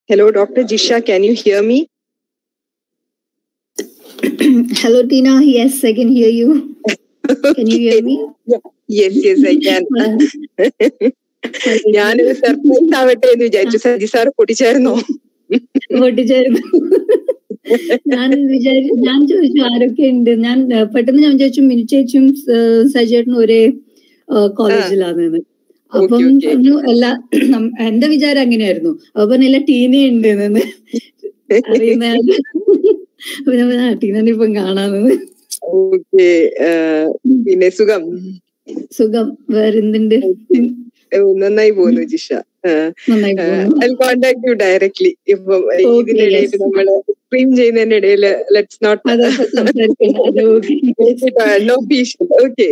Hello, Dr. Jisha, can you hear me? Hello, Tina. Yes, I can hear you. Can you hear me? Yes, I can. ഞാനൊരു surprise ആവട്ടെ എന്ന് വിചാരിച്ചു. Saji sir പൊട്ടിച്ചായിരുന്നോ? പൊട്ടിച്ചായിരുന്നു. ഞാൻ ചോദിച്ചു ആരൊക്കെ ഉണ്ട്. ഞാൻ പെട്ടെന്ന് ഞാൻ ചോദിച്ചു മിനി ചേച്ചിയും സജേട്ടനും ഒരേ കോളേജിലാണെന്ന്. അപ്പം പറഞ്ഞു എല്ലാ എന്റെ വിചാരം അങ്ങനെയായിരുന്നു. അപ്പൊ പറഞ്ഞ ടീന ഉണ്ട് എന്ന് അറിയുന്ന ടീനെ ഇപ്പം കാണാമെന്ന്. ഓക്കെ, പിന്നെ സുഖം വേറെന്തുണ്ട്? നന്നായി പോകുന്നു Jisha. I contact you directly. ഇപ്പം ഇതിനിടയിൽ നമ്മള് സ്ട്രീം ചെയ്യുന്നതിന്റെ ഇടയിൽ let's not no fission. Okay.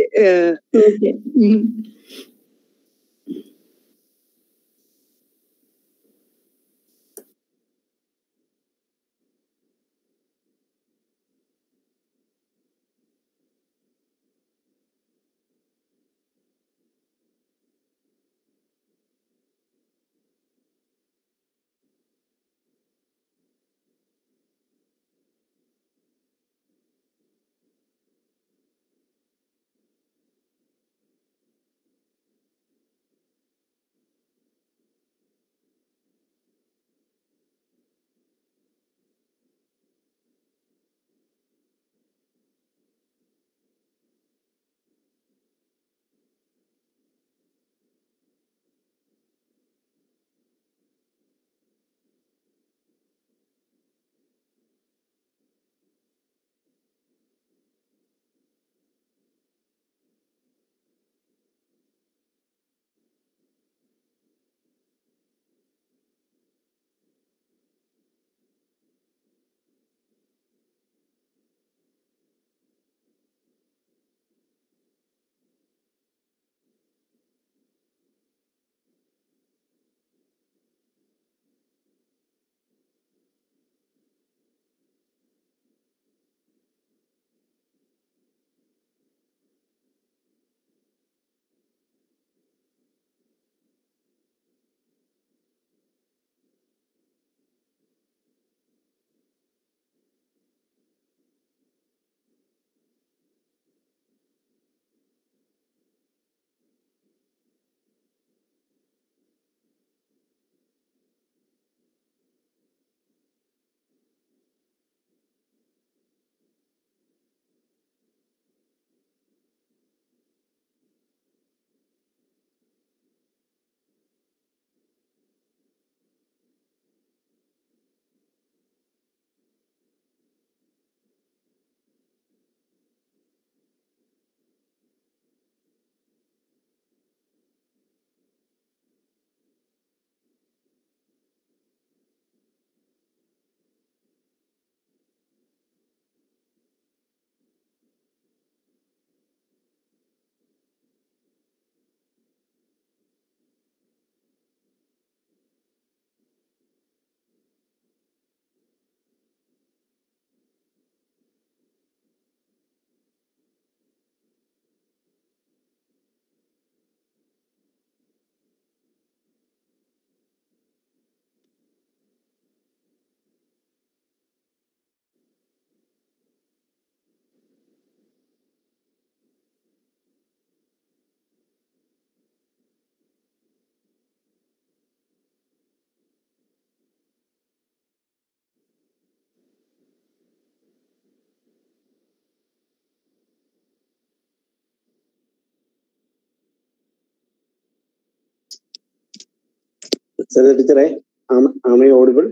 Secretary, am I audible?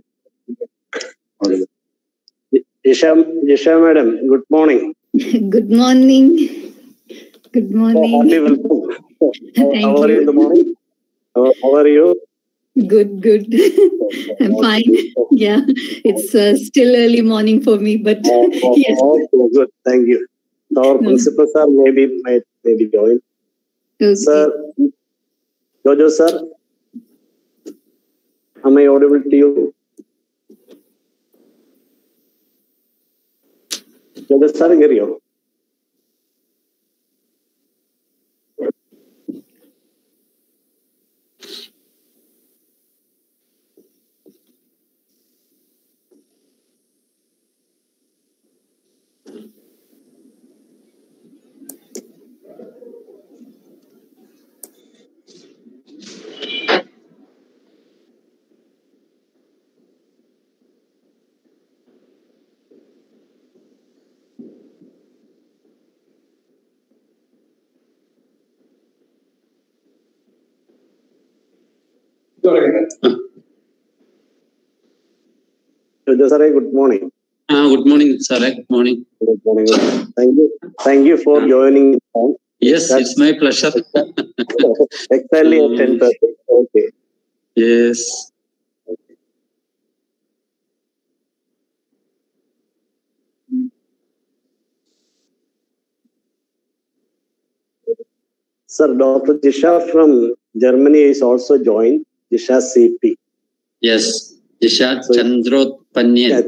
Audible. Jisha madam, good morning. Good morning. Good morning. Happy welcome. How are you in the morning? How are you? Good. I'm fine. Yeah, it's still early morning for me, but yes. Okay, good. Thank you. Our principal sir maybe join. Okay. Sir, Jojo sir, am I audible to you? Jojo sir, hear you. Good morning. Good morning, sir. Good morning. Good morning. Thank you for joining. Yes, it's my pleasure. Exactly at 10:30. Okay. Yes. Sir, Dr. Jisha from Germany is also joined. Jisha CP. Yes, Jisha Chandrot Panyan.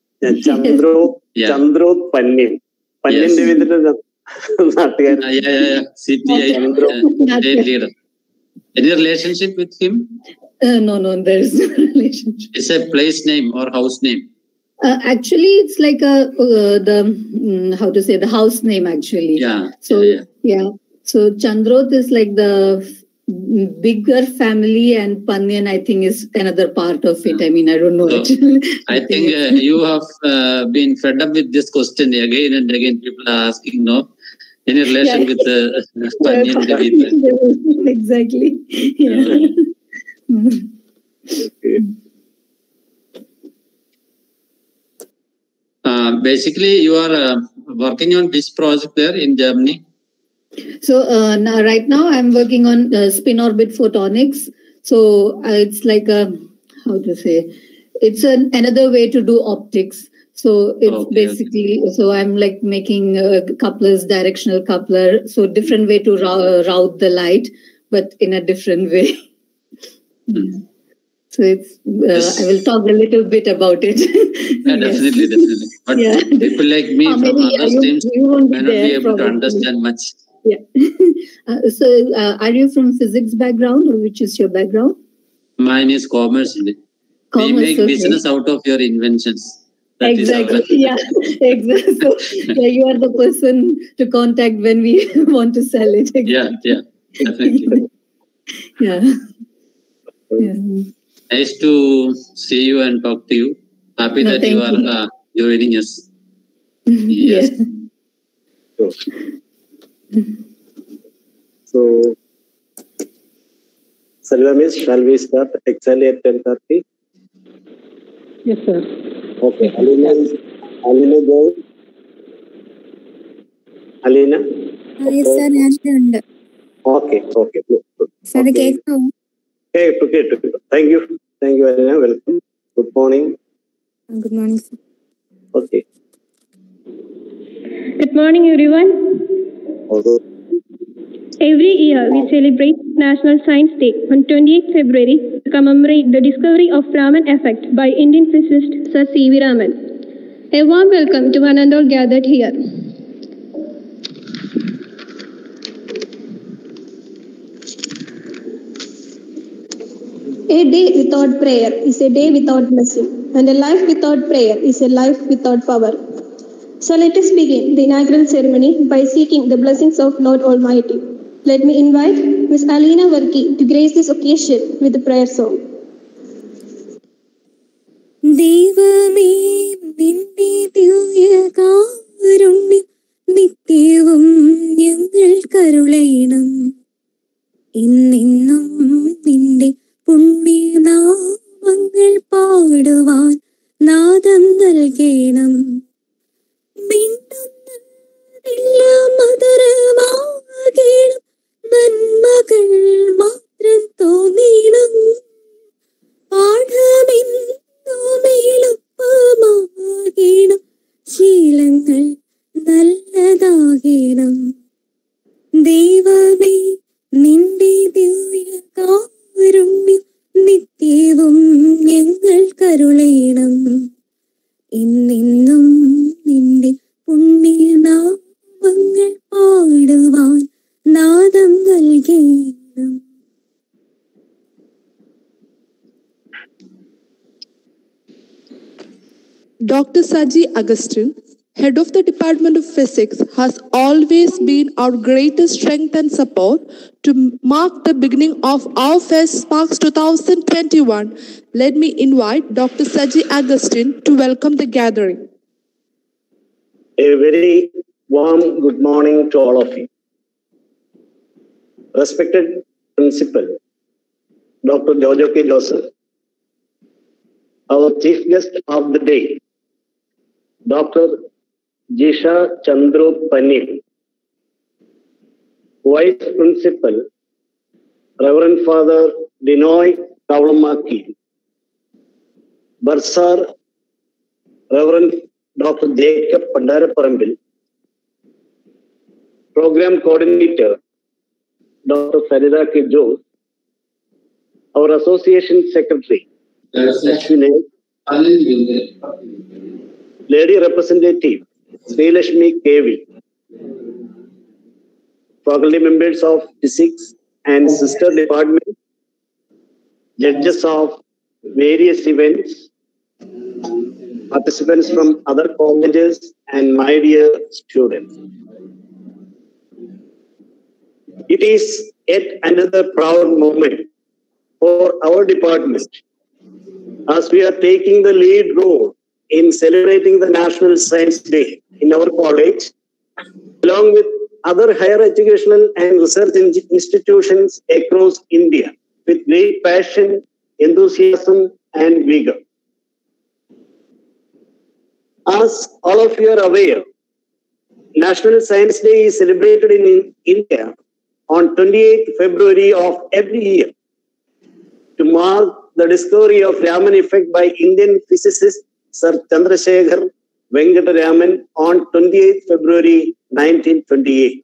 Chandrot Panyan. Panyan Devidra. Yeah. CPI state leader. Any relationship with him? No, there is no relationship. It's a place name or house name. Actually, it's like the house name actually. Yeah. So yeah. So Chandrot is like the bigger family, and Panyan I think is another part of it. I mean, I don't know. So, I think you have been fed up with this question again and again. People are asking, no, any relation with Panyan Devi? Exactly. Yeah. Basically, you are working on this project there in Germany. So right now I'm working on spin orbit photonics. So it's like it's another way to do optics. So it's so I'm like making couplers, directional coupler. So different way to route the light, but in a different way. So it's I will talk a little bit about it. Yeah, definitely. But people like me from other streams may not be able to understand much. Yeah. So are you from physics background, or which is your background? Mine is commerce. We make business out of your inventions. Exactly. Yeah. Exactly. So you are the person to contact when we want to sell it. Exactly. Yeah. Definitely. Yeah. Nice to see you and talk to you. Happy that you are joining us. Yes. So, Salva Miss, shall we start exactly at 10:30? Yes, sir. Okay. Alina go. Alina? Yes, sir. Okay. Sir, Okay. Thank you, Alina. Welcome. Good morning. Good morning, sir. Okay. Good morning, everyone. Every year, we celebrate National Science Day on 28th February to commemorate the discovery of Raman effect by Indian physicist Sir C.V. Raman. A warm welcome to one and all gathered here. A day without prayer is a day without blessing, and a life without prayer is a life without power. So let us begin the inaugural ceremony by seeking the blessings of Lord Almighty. Let me invite Ms. Alina Varki to grace this occasion with a prayer song. ദൈവമേ നിന്റെ ദിവ്യകാരുണ്യം നിത്യവും ഞങ്ങൾ കരുളയണം ഇന്നെന്നും നിന്റെ പുണ്യനാമങ്ങൾ പാടുവാൻ നാദം നൽകണം മിണ്ടുന്നതെല്ലാം മധുരമാകണം നന്മകൾ മാത്രം തോന്നണം പാഠമെന്നുമേലുപ്പമാകണം ശീലങ്ങൾ നല്ലതാകണം ദൈവമേ നിന്റെ ദിവ്യകാരുണ്യം നിത്യവും ഞങ്ങൾ കരുളയണം ഇന്നെന്നും നിന്റെ പുണ്യനാമങ്ങൾ പാടുവാൻ നാദം നൽകണം. Dr. Saji Agustin, Head of the Department of Physics, has always been our greatest strength and support to mark the beginning of our Fest Sparks 2021. Let me invite Dr. Saji Agustin to welcome the gathering. A very warm good morning to all of you. Respected Principal, Dr. Jojo K. Joseph. Our chief guest of the day, Dr. Jisha Chandru Panil, Vice Principal, Reverend Father Dinoy Kavlamaki, Bursar, Reverend Dr. Jacob Pandaraparambil, Program Coordinator, Dr. Sarida K. Jose, our Association Secretary, Lady Representative, Sri Lashmi KV, faculty members of physics and sister department, judges of various events, participants from other colleges, and my dear students. It is yet another proud moment for our department as we are taking the lead role in celebrating the National Science Day in our college, along with other higher educational and research institutions across India, with great passion, enthusiasm, and vigor. As all of you are aware, National Science Day is celebrated in India on 28th February of every year to mark the discovery of Raman effect by Indian physicist Sir Chandrasekhar Venkata Raman on 28th February 1928.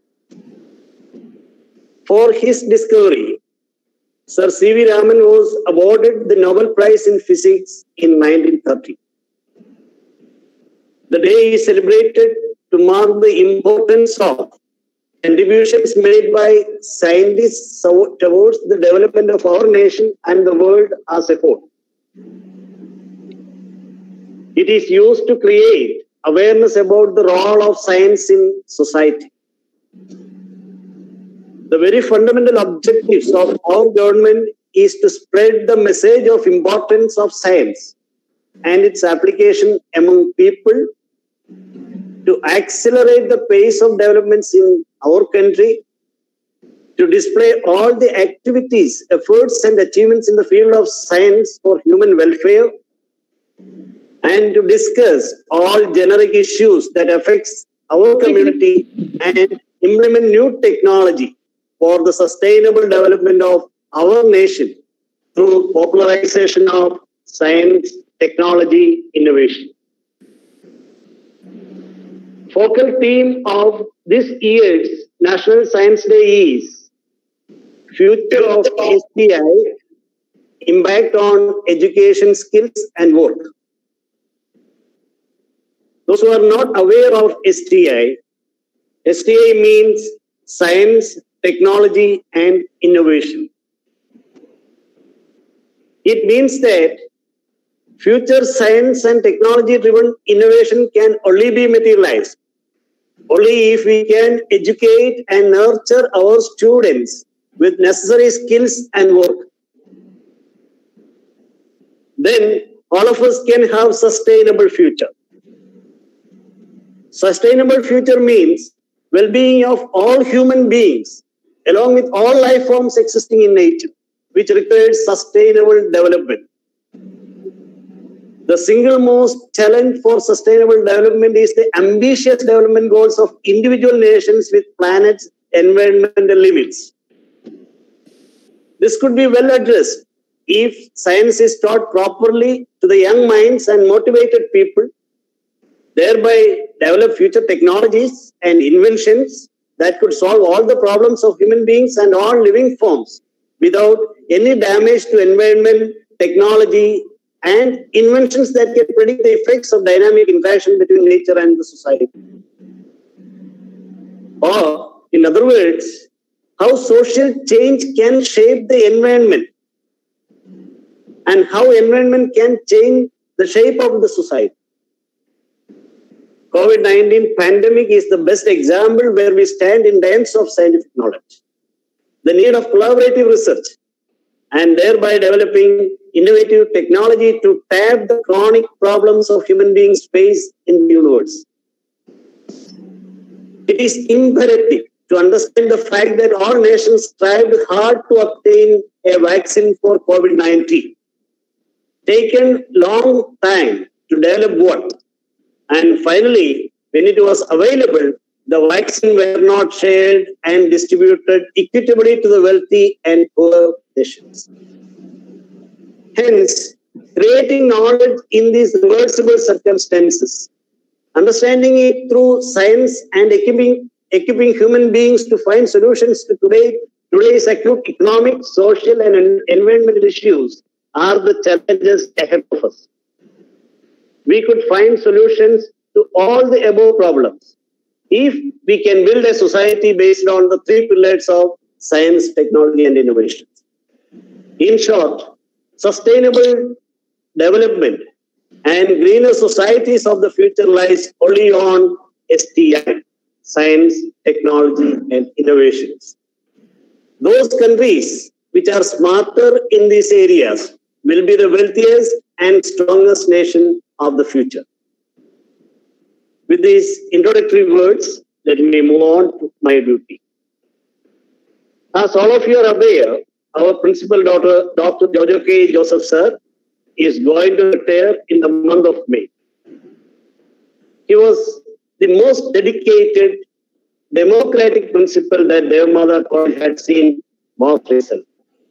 For his discovery, Sir C.V. Raman was awarded the Nobel Prize in Physics in 1930. The day is celebrated to mark the importance of contributions made by scientists towards the development of our nation and the world as a whole. It is used to create awareness about the role of science in society. The very fundamental objectives of our government is to spread the message of importance of science and its application among people, to accelerate the pace of developments in our country, to display all the activities, efforts, and achievements in the field of science for human welfare, and to discuss all generic issues that affects our community and implement new technology for the sustainable development of our nation through popularization of science, technology, innovation. Focal theme of this year's National Science Day is Future of STI, Impact on Education, Skills and Work. Those who are not aware of STI, STI means Science, Technology and Innovation. It means that future science and technology driven innovation can only be materialized only if we can educate and nurture our students with necessary skills and work. Then all of us can have sustainable future. Sustainable future means well-being of all human beings along with all life forms existing in nature, which requires sustainable development. The single most challenge for sustainable development is the ambitious development goals of individual nations with planet's environmental limits. This could be well addressed if science is taught properly to the young minds and motivated people, thereby develop future technologies and inventions that could solve all the problems of human beings and all living forms without any damage to environment, technology, and inventions that can predict the effects of dynamic interaction between nature and the society. Or, in other words, how social change can shape the environment and how environment can change the shape of the society. COVID-19 pandemic is the best example where we stand in times of scientific knowledge. The need of collaborative research and thereby developing innovative technology to tap the chronic problems of human beings face in the universe. It is imperative to understand the fact that all nations strived hard to obtain a vaccine for COVID-19. Taken long time to develop one. And finally, when it was available, the vaccine were not shared and distributed equitably to the wealthy and poor nations. Hence, creating knowledge in these reversible circumstances, understanding it through science and equipping human beings to find solutions to today's acute economic, social, and environmental issues are the challenges ahead of us. We could find solutions to all the above problems if we can build a society based on the three pillars of science, technology, and innovation. In short, sustainable development and greener societies of the future lies only on STI, science, technology, and innovations. Those countries which are smarter in these areas will be the wealthiest and strongest nation of the future. With these introductory words, let me move on to my duty. As all of you are aware, our principal Dr. Jojo K. Joseph sir is going to retire in the month of May. He was the most dedicated, democratic principal that Devamada College had seen most recently.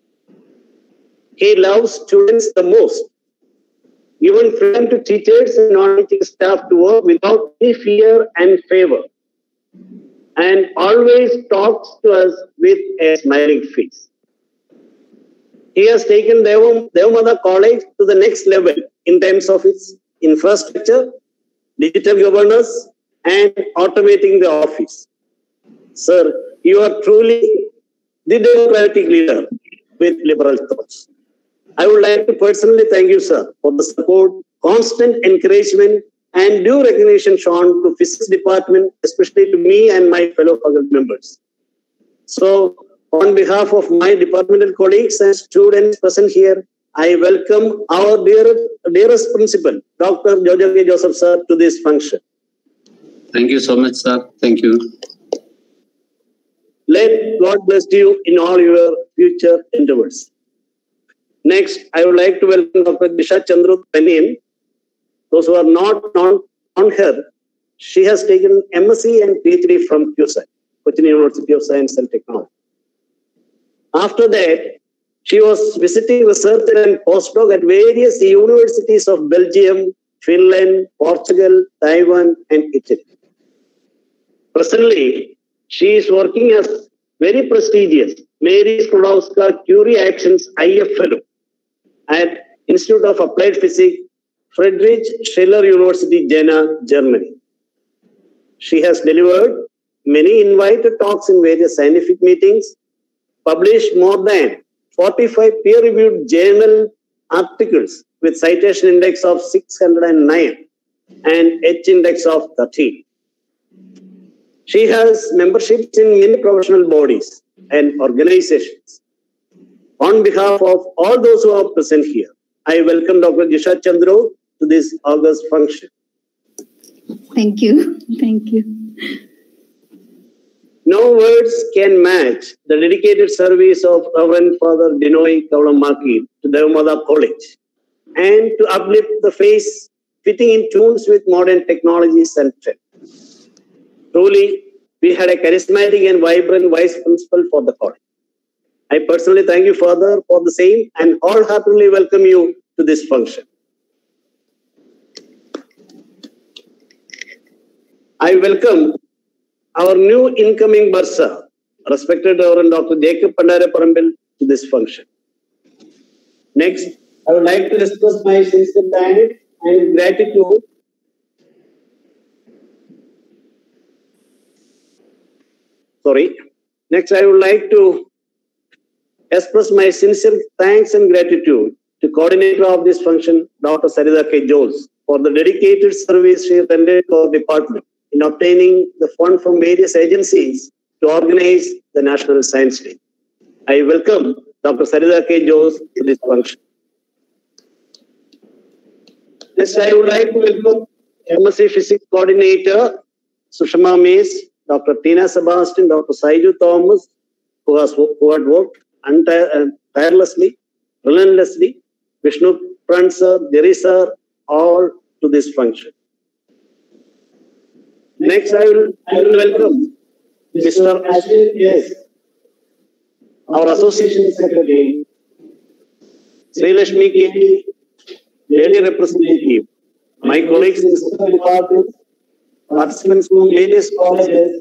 He loves students the most, given freedom to teachers and non-teaching staff to work without any fear and favor, and always talks to us with a smiling face. He has taken Devamada College to the next level in terms of its infrastructure, digital governance, and automating the office. Sir, you are truly the democratic leader with liberal thoughts. I would like to personally thank you, sir, for the support, constant encouragement, and due recognition shown to Physics Department, especially to me and my fellow faculty members. So, on behalf of my departmental colleagues and students present here, I welcome our dearest principal, Dr. Jojo K. Joseph sir, to this function. Thank you so much, sir. Thank you. Let God bless you in all your future endeavors. Next, I would like to welcome Dr. Disha Chandru Panim. Those who are not on her, she has taken MSc and PhD from CUSAT, Cochin University of Science and Technology. After that, she was visiting research and postdoc at various universities of Belgium, Finland, Portugal, Taiwan, and Italy. Presently, she is working as very prestigious Mary Skłodowska-Curie Actions IF Fellow at Institute of Applied Physics, Friedrich Schiller University, Jena, Germany. She has delivered many invited talks in various scientific meetings, published more than 45 peer-reviewed journal articles with citation index of 609 and H index of 13. She has memberships in many professional bodies and organizations. On behalf of all those who are present here, I welcome Dr. Disha Chandru to this August function. Thank you. Thank you. No words can match the dedicated service of Reverend Father Dinoy Kaulamaki to Devamada College and to uplift the face fitting in tunes with modern technologies and trends. Truly, we had a charismatic and vibrant vice principal for the college. I personally thank you, Father, for the same and wholeheartedly welcome you to this function. I welcome our new incoming Bursa, respected Reverend Dr. Jacob Pandare Parambil, to this function. Next, I would like to express my sincere thanks and gratitude Next, I would like to express my sincere thanks and gratitude to coordinator of this function, Dr. Sarita K. Jones, for the dedicated service she rendered to our department in obtaining the fund from various agencies to organize the National Science Day. I welcome Dr. Sarita K. Jones to this function. Next, I would like to welcome MSc Physics Coordinator Sushma Mace, Dr. Tina Sebastian, Dr. Saiju Thomas, who had worked tirelessly, relentlessly, Vishnu Pran sir, Jerry sir, all to this function. Next, I will welcome Mr. Ashwin S., our Association Secretary, Sri Lakshmi K., Lady Representative, my colleagues in the department, participants from various colleges,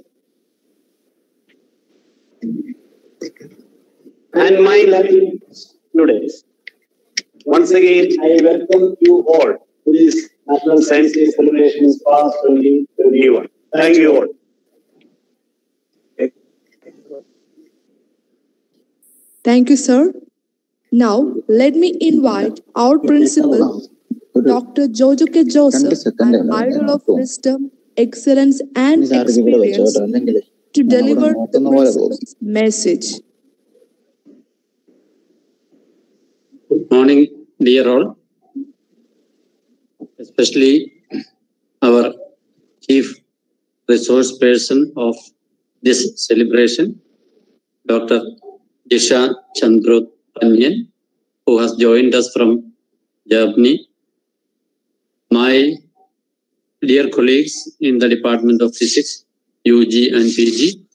and my lovely students. Once again, I welcome you all to this National Science Day celebrations past 2021. Thank you all. Thank you, sir. Now, let me invite our principal, Dr. Jojo K. Joseph, an idol of wisdom, excellence, and experience, to deliver the principal's message. Good morning, dear all, especially our chief resource person of this celebration, Dr. Jisha Chandropanyan, who has joined us from Germany. My dear colleagues in the Department of Physics, UG and PG,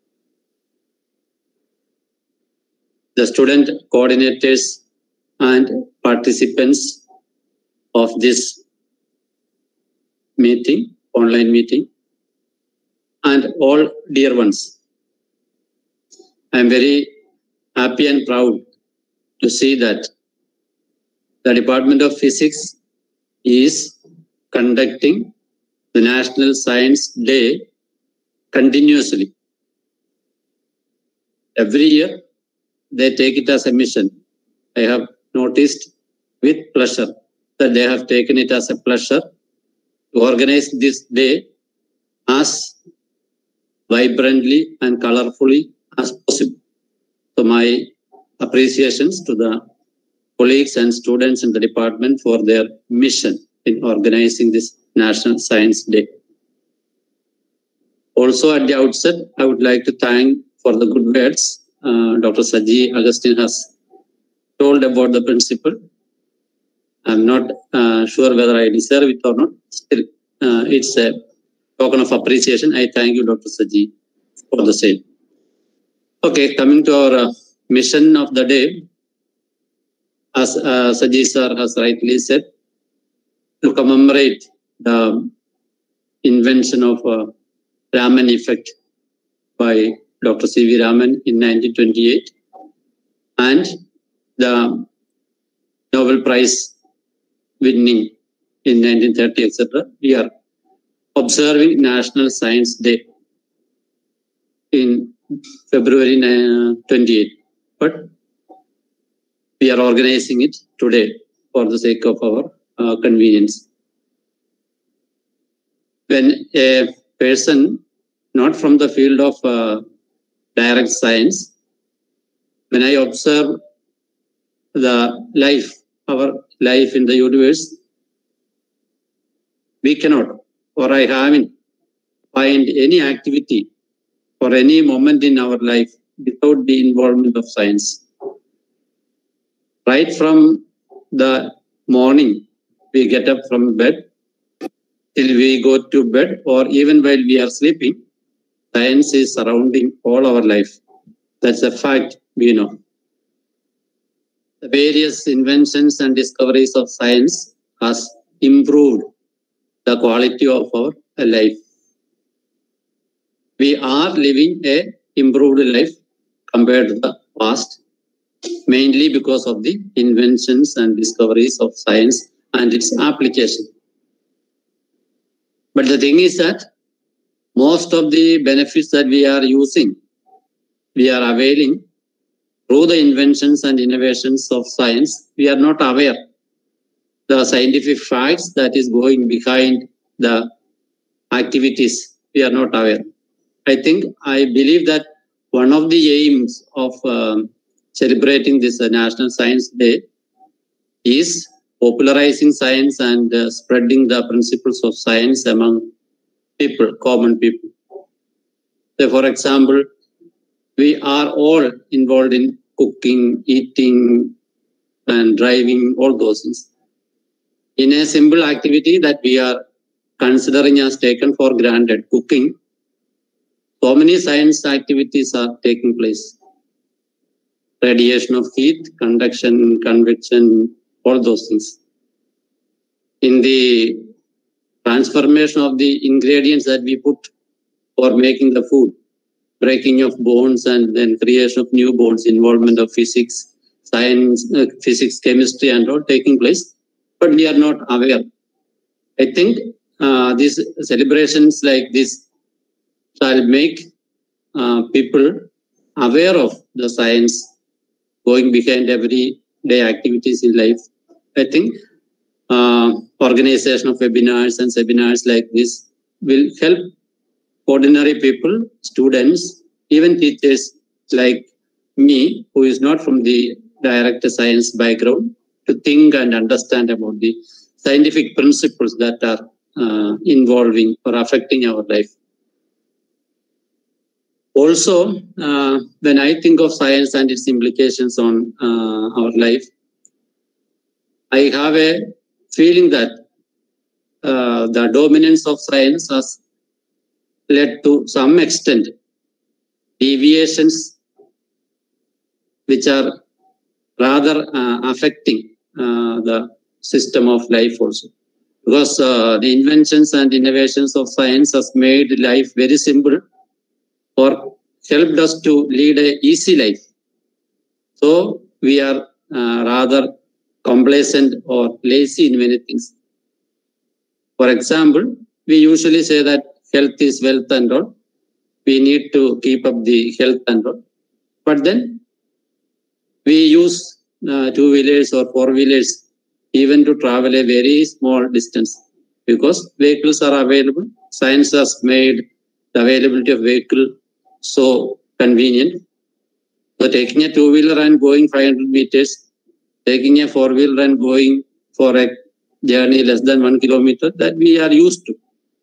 the student coordinators and participants of this meeting, online meeting, and all dear ones. I am very happy and proud to see that the Department of Physics is conducting the National Science Day continuously. Every year, they take it as a mission. I have noticed with pleasure that they have taken it as a pleasure to organize this day as vibrantly and colorfully as possible. So my appreciations to the colleagues and students in the department for their mission in organizing this National Science Day. Also at the outset, I would like to thank for the good words Dr. Saji Agustin has told about the principal. I'm not sure whether I deserve it or not. Still, it's a token of appreciation. I thank you, Dr. Saji, for the same. Okay, coming to our mission of the day, as Saji sir has rightly said, to commemorate the invention of Raman effect by Dr. C.V. Raman in 1928 and the Nobel Prize winning in 1930, etc. We are observing National Science Day in February 28. But we are organizing it today for the sake of our convenience. When a person not from the field of direct science, when I observe the life, our life in the universe, we cannot, or I haven't, find any activity or any moment in our life without the involvement of science. Right from the morning, we get up from bed, till we go to bed, or even while we are sleeping, science is surrounding all our life. That's a fact we know. The various inventions and discoveries of science has improved the quality of our life. We are living a improved life compared to the past, mainly because of the inventions and discoveries of science and its application. But the thing is that most of the benefits that we are using, we are availing through the inventions and innovations of science. We are not aware the scientific facts that is going behind the activities. We are not aware. I believe that one of the aims of celebrating this National Science Day is popularizing science and spreading the principles of science among people, common people. So, for example, we are all involved in cooking, eating, and driving, all those things. In a simple activity that we are considering as taken for granted, cooking, so many science activities are taking place. Radiation of heat, conduction, convection, all those things. In the transformation of the ingredients that we put for making the food, breaking of bonds and then creation of new bonds, involvement of physics, science, physics, chemistry and all taking place, but we are not aware. I think these celebrations like this shall make people aware of the science going behind everyday activities in life. I think organization of webinars and seminars like this will help ordinary people, students, even teachers like me, who is not from the direct science background, to think and understand about the scientific principles that are involving or affecting our life. Also, when I think of science and its implications on our life, I have a feeling that the dominance of science has led to some extent deviations which are rather affecting the system of life also. Because the inventions and innovations of science has made life very simple or helped us to lead an easy life. So we are rather complacent or lazy in many things. For example, we usually say that health is wealth and all. We need to keep up the health and all. But then we use two-wheelers or four-wheelers even to travel a very small distance because vehicles are available. Science has made the availability of vehicle so convenient. So taking a two-wheeler and going 500 meters, taking a four-wheeler and going for a journey less than 1 kilometer, that we are used to.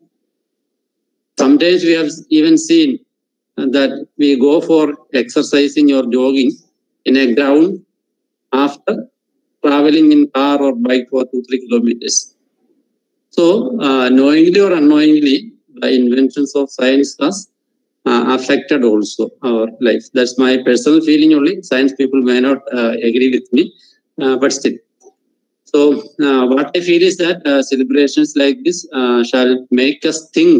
Sometimes we have even seen that we go for exercising or jogging in a ground after traveling in car or bike for 2-3 kilometers. So, knowingly or unknowingly, the inventions of science has affected also our life. That's my personal feeling only. Science people may not agree with me, but still. So, what I feel is that celebrations like this shall make us think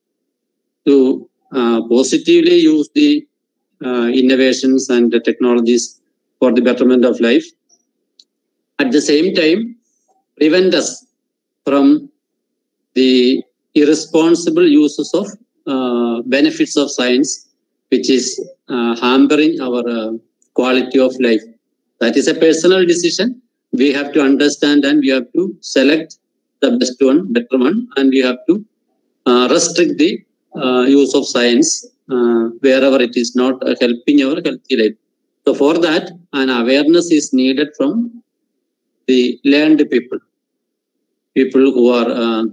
to positively use the innovations and the technologies for the betterment of life. At the same time, prevent us from the irresponsible uses of benefits of science, which is hampering our quality of life. That is a personal decision. We have to understand and we have to select the best one, better one, and we have to restrict the use of science wherever it is not helping our healthy life. So for that, an awareness is needed from the learned people who are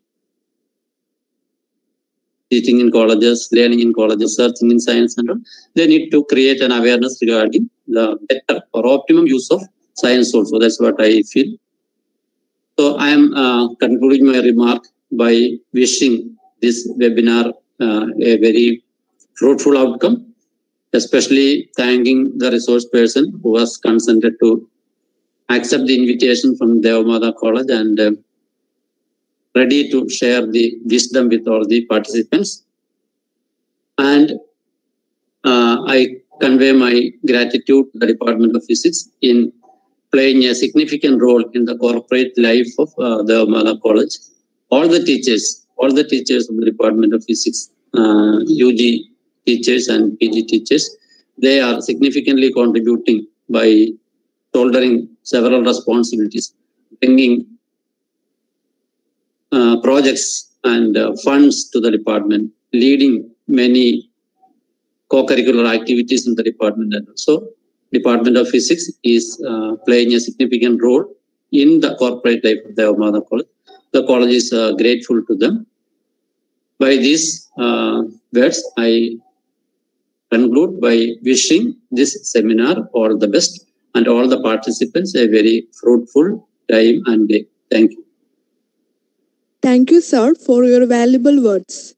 teaching in colleges, learning in colleges, searching in science and all. They need to create an awareness regarding the better or optimum use of science also. That's what I feel. So I am concluding my remark by wishing this webinar a very fruitful outcome, especially thanking the resource person who has consented to accept the invitation from Devamata College and ready to share the wisdom with all the participants. And I convey my gratitude to the Department of Physics in playing a significant role in the corporate life of Devamata College. All the teachers of the Department of Physics, UG teachers and PG teachers, they are significantly contributing by shouldering several responsibilities, bringing projects and funds to the department, leading many co-curricular activities in the department. And also, Department of Physics is playing a significant role in the corporate life of Devamata College. The college is grateful to them. By these words, I conclude by wishing this seminar all the best and all the participants a very fruitful time and day. Thank you. Thank you, sir, for your valuable words.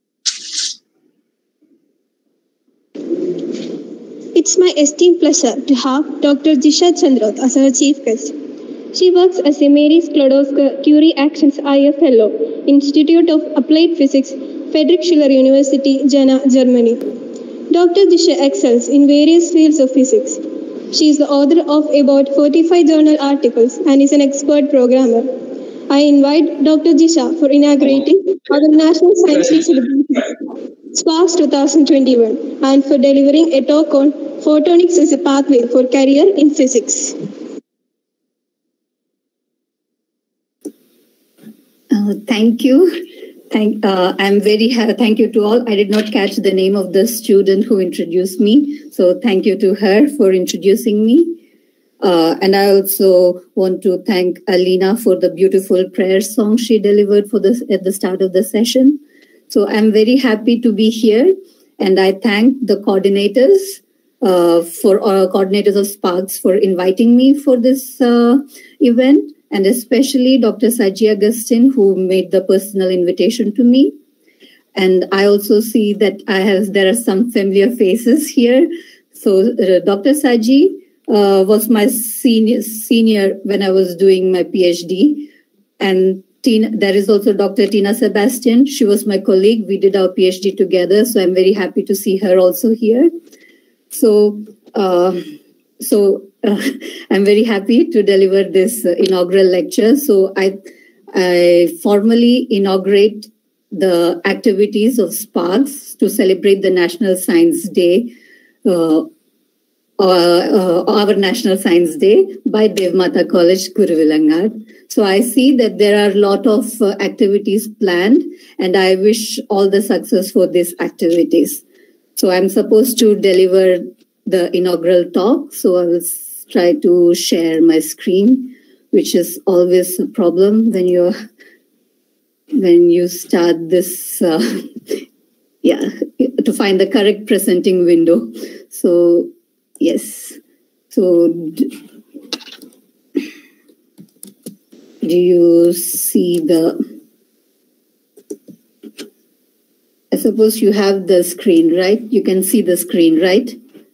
It's my esteemed pleasure to have Dr. Jisha Chandra as our chief guest. She works as a Mary Skłodowska-Curie Actions IA Fellow, Institute of Applied Physics, Friedrich Schiller University, Jena, Germany. Dr. Jisha excels in various fields of physics. She is the author of about 45 journal articles and is an expert programmer. I invite Dr. Jisha for inaugurating our National Science Week celebration, Sparks 2021, and for delivering a talk on photonics as a pathway for career in physics. Thank you. Thank you to all. I did not catch the name of the student who introduced me, so thank you to her for introducing me. And I also want to thank Alina for the beautiful prayer song she delivered for this at the start of the session. So I'm very happy to be here, and I thank the coordinators coordinators of Sparks for inviting me for this event. And especially Dr. Saji Agustin, who made the personal invitation to me. And I also see that there are some familiar faces here. So Dr. Saji was my senior when I was doing my PhD. And there is also Dr. Tina Sebastian. She was my colleague. We did our PhD together. So I'm very happy to see her also here. I'm very happy to deliver this inaugural lecture. So I formally inaugurate the activities of Sparks to celebrate the National Science Day, our National Science Day by Devmata College, Kuruvilangar. So I see that there are a lot of activities planned, and I wish all the success for these activities. So I'm supposed to deliver the inaugural talk, so I will try to share my screen, which is always a problem when you start this, to find the correct presenting window. So, yes. So, do you see I suppose you have the screen, right? You can see the screen, right?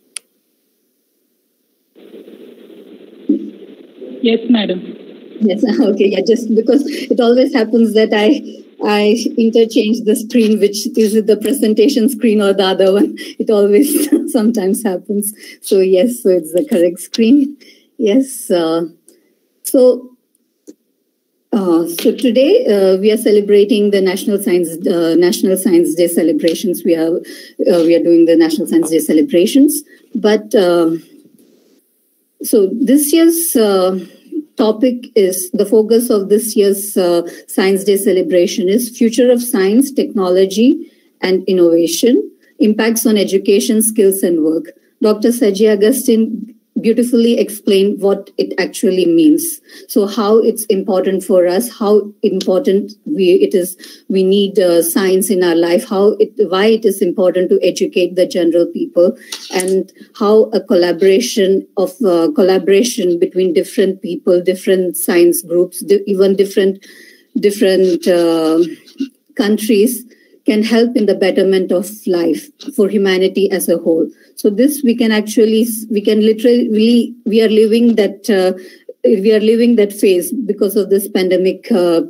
Yes, madam. Yes, okay. Yeah, just because it always happens that I interchange the screen, which is the presentation screen or the other one. It always sometimes happens. So yes, so it's the correct screen. Yes. So today we are celebrating the National Science Day celebrations. We are doing the National Science Day celebrations, but so this year's topic is the focus of this year's Science Day celebration is Future of Science, Technology and Innovation, Impacts on Education, Skills and Work. Dr. Saji Agustin beautifully explained what it actually means. So how it's important for us, how important we need science in our life, why it is important to educate the general people, and how a collaboration between different people, different science groups, even different countries can help in the betterment of life for humanity as a whole. So this we are living that phase because of this pandemic.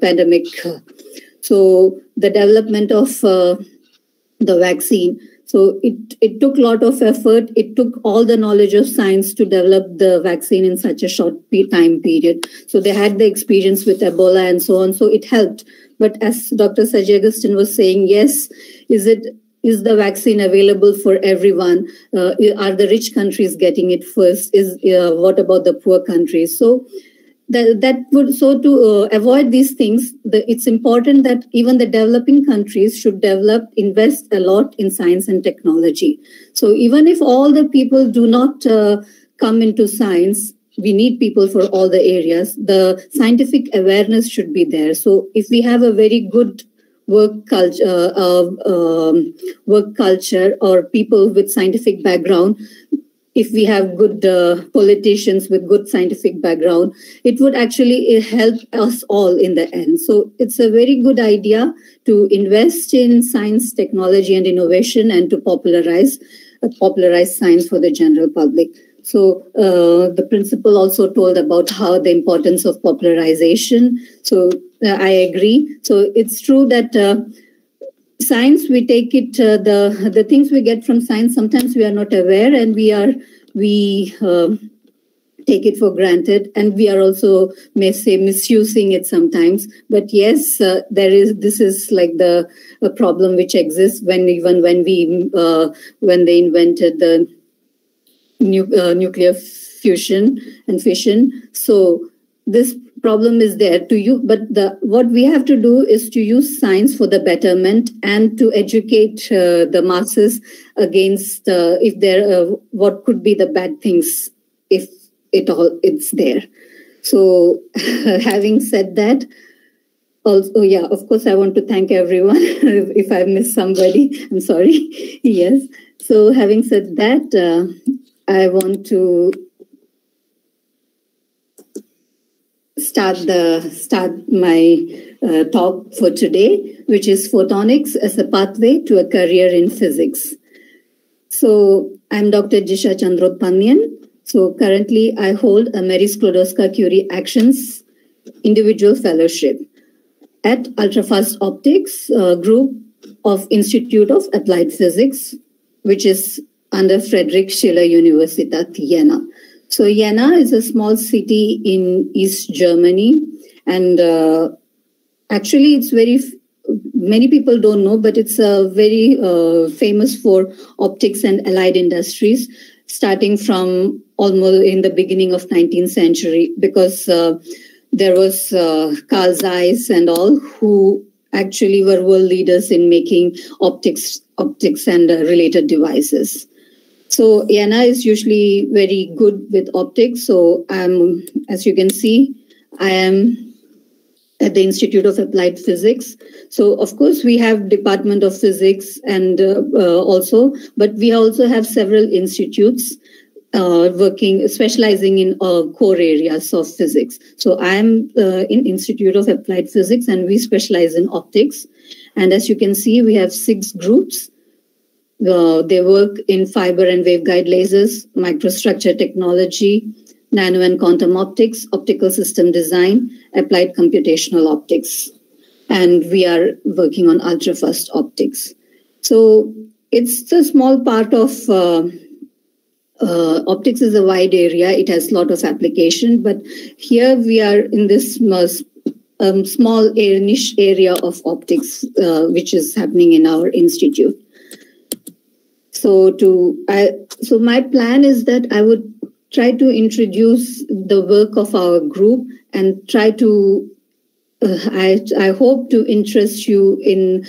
So the development of the vaccine. So it took a lot of effort. It took all the knowledge of science to develop the vaccine in such a short time period. So they had the experience with Ebola and so on. So it helped. But as Dr. Saji Agustin was saying, yes, is the vaccine available for everyone? Are the rich countries getting it first? What about the poor countries? So to avoid these things, it's important that even the developing countries should invest a lot in science and technology. So even if all the people do not come into science, we need people for all the areas. The scientific awareness should be there. So if we have a very good work culture or people with scientific background, if we have good politicians with good scientific background, it would actually help us all in the end. So it's a very good idea to invest in science, technology, and innovation, and to popularize science for the general public. So the principal also told about how the importance of popularization. So I agree. So it's true that science, we take it, the things we get from science, sometimes we are not aware, and we take it for granted, and we are also, may say, misusing it sometimes. But yes, this is like a problem which exists when they invented the nuclear fusion and fission. So this problem is there to you, but what we have to do is to use science for the betterment and to educate the masses against if there what could be the bad things if it's there. So having said that, also, yeah, of course, I want to thank everyone. If I missed somebody, I'm sorry. Yes. So having said that, I want to start my talk for today, which is photonics as a pathway to a career in physics. So I'm Dr. Jisha Chandrodpanyan. So currently I hold a Marie Sklodowska-Curie Actions Individual Fellowship at Ultrafast Optics Group of Institute of Applied Physics, which is under Friedrich Schiller Universität, Jena. So Jena is a small city in East Germany, and actually it's many people don't know, but it's very famous for optics and allied industries, starting from almost in the beginning of 19th century, because there was Carl Zeiss and all, who actually were world leaders in making optics and related devices. So Jena is usually very good with optics. So as you can see, I am at the Institute of Applied Physics. So of course we have Department of Physics and but we also have several institutes specializing in core areas of physics. So I am in Institute of Applied Physics, and we specialize in optics. And as you can see, we have 6 groups. They work in fiber and waveguide lasers, microstructure technology, nano and quantum optics, optical system design, applied computational optics. And we are working on ultrafast optics. So it's a small part of optics is a wide area. It has a lot of application, but here we are in this small niche area of optics, which is happening in our institute. So my plan is that I would try to introduce the work of our group and try to, I hope to interest you in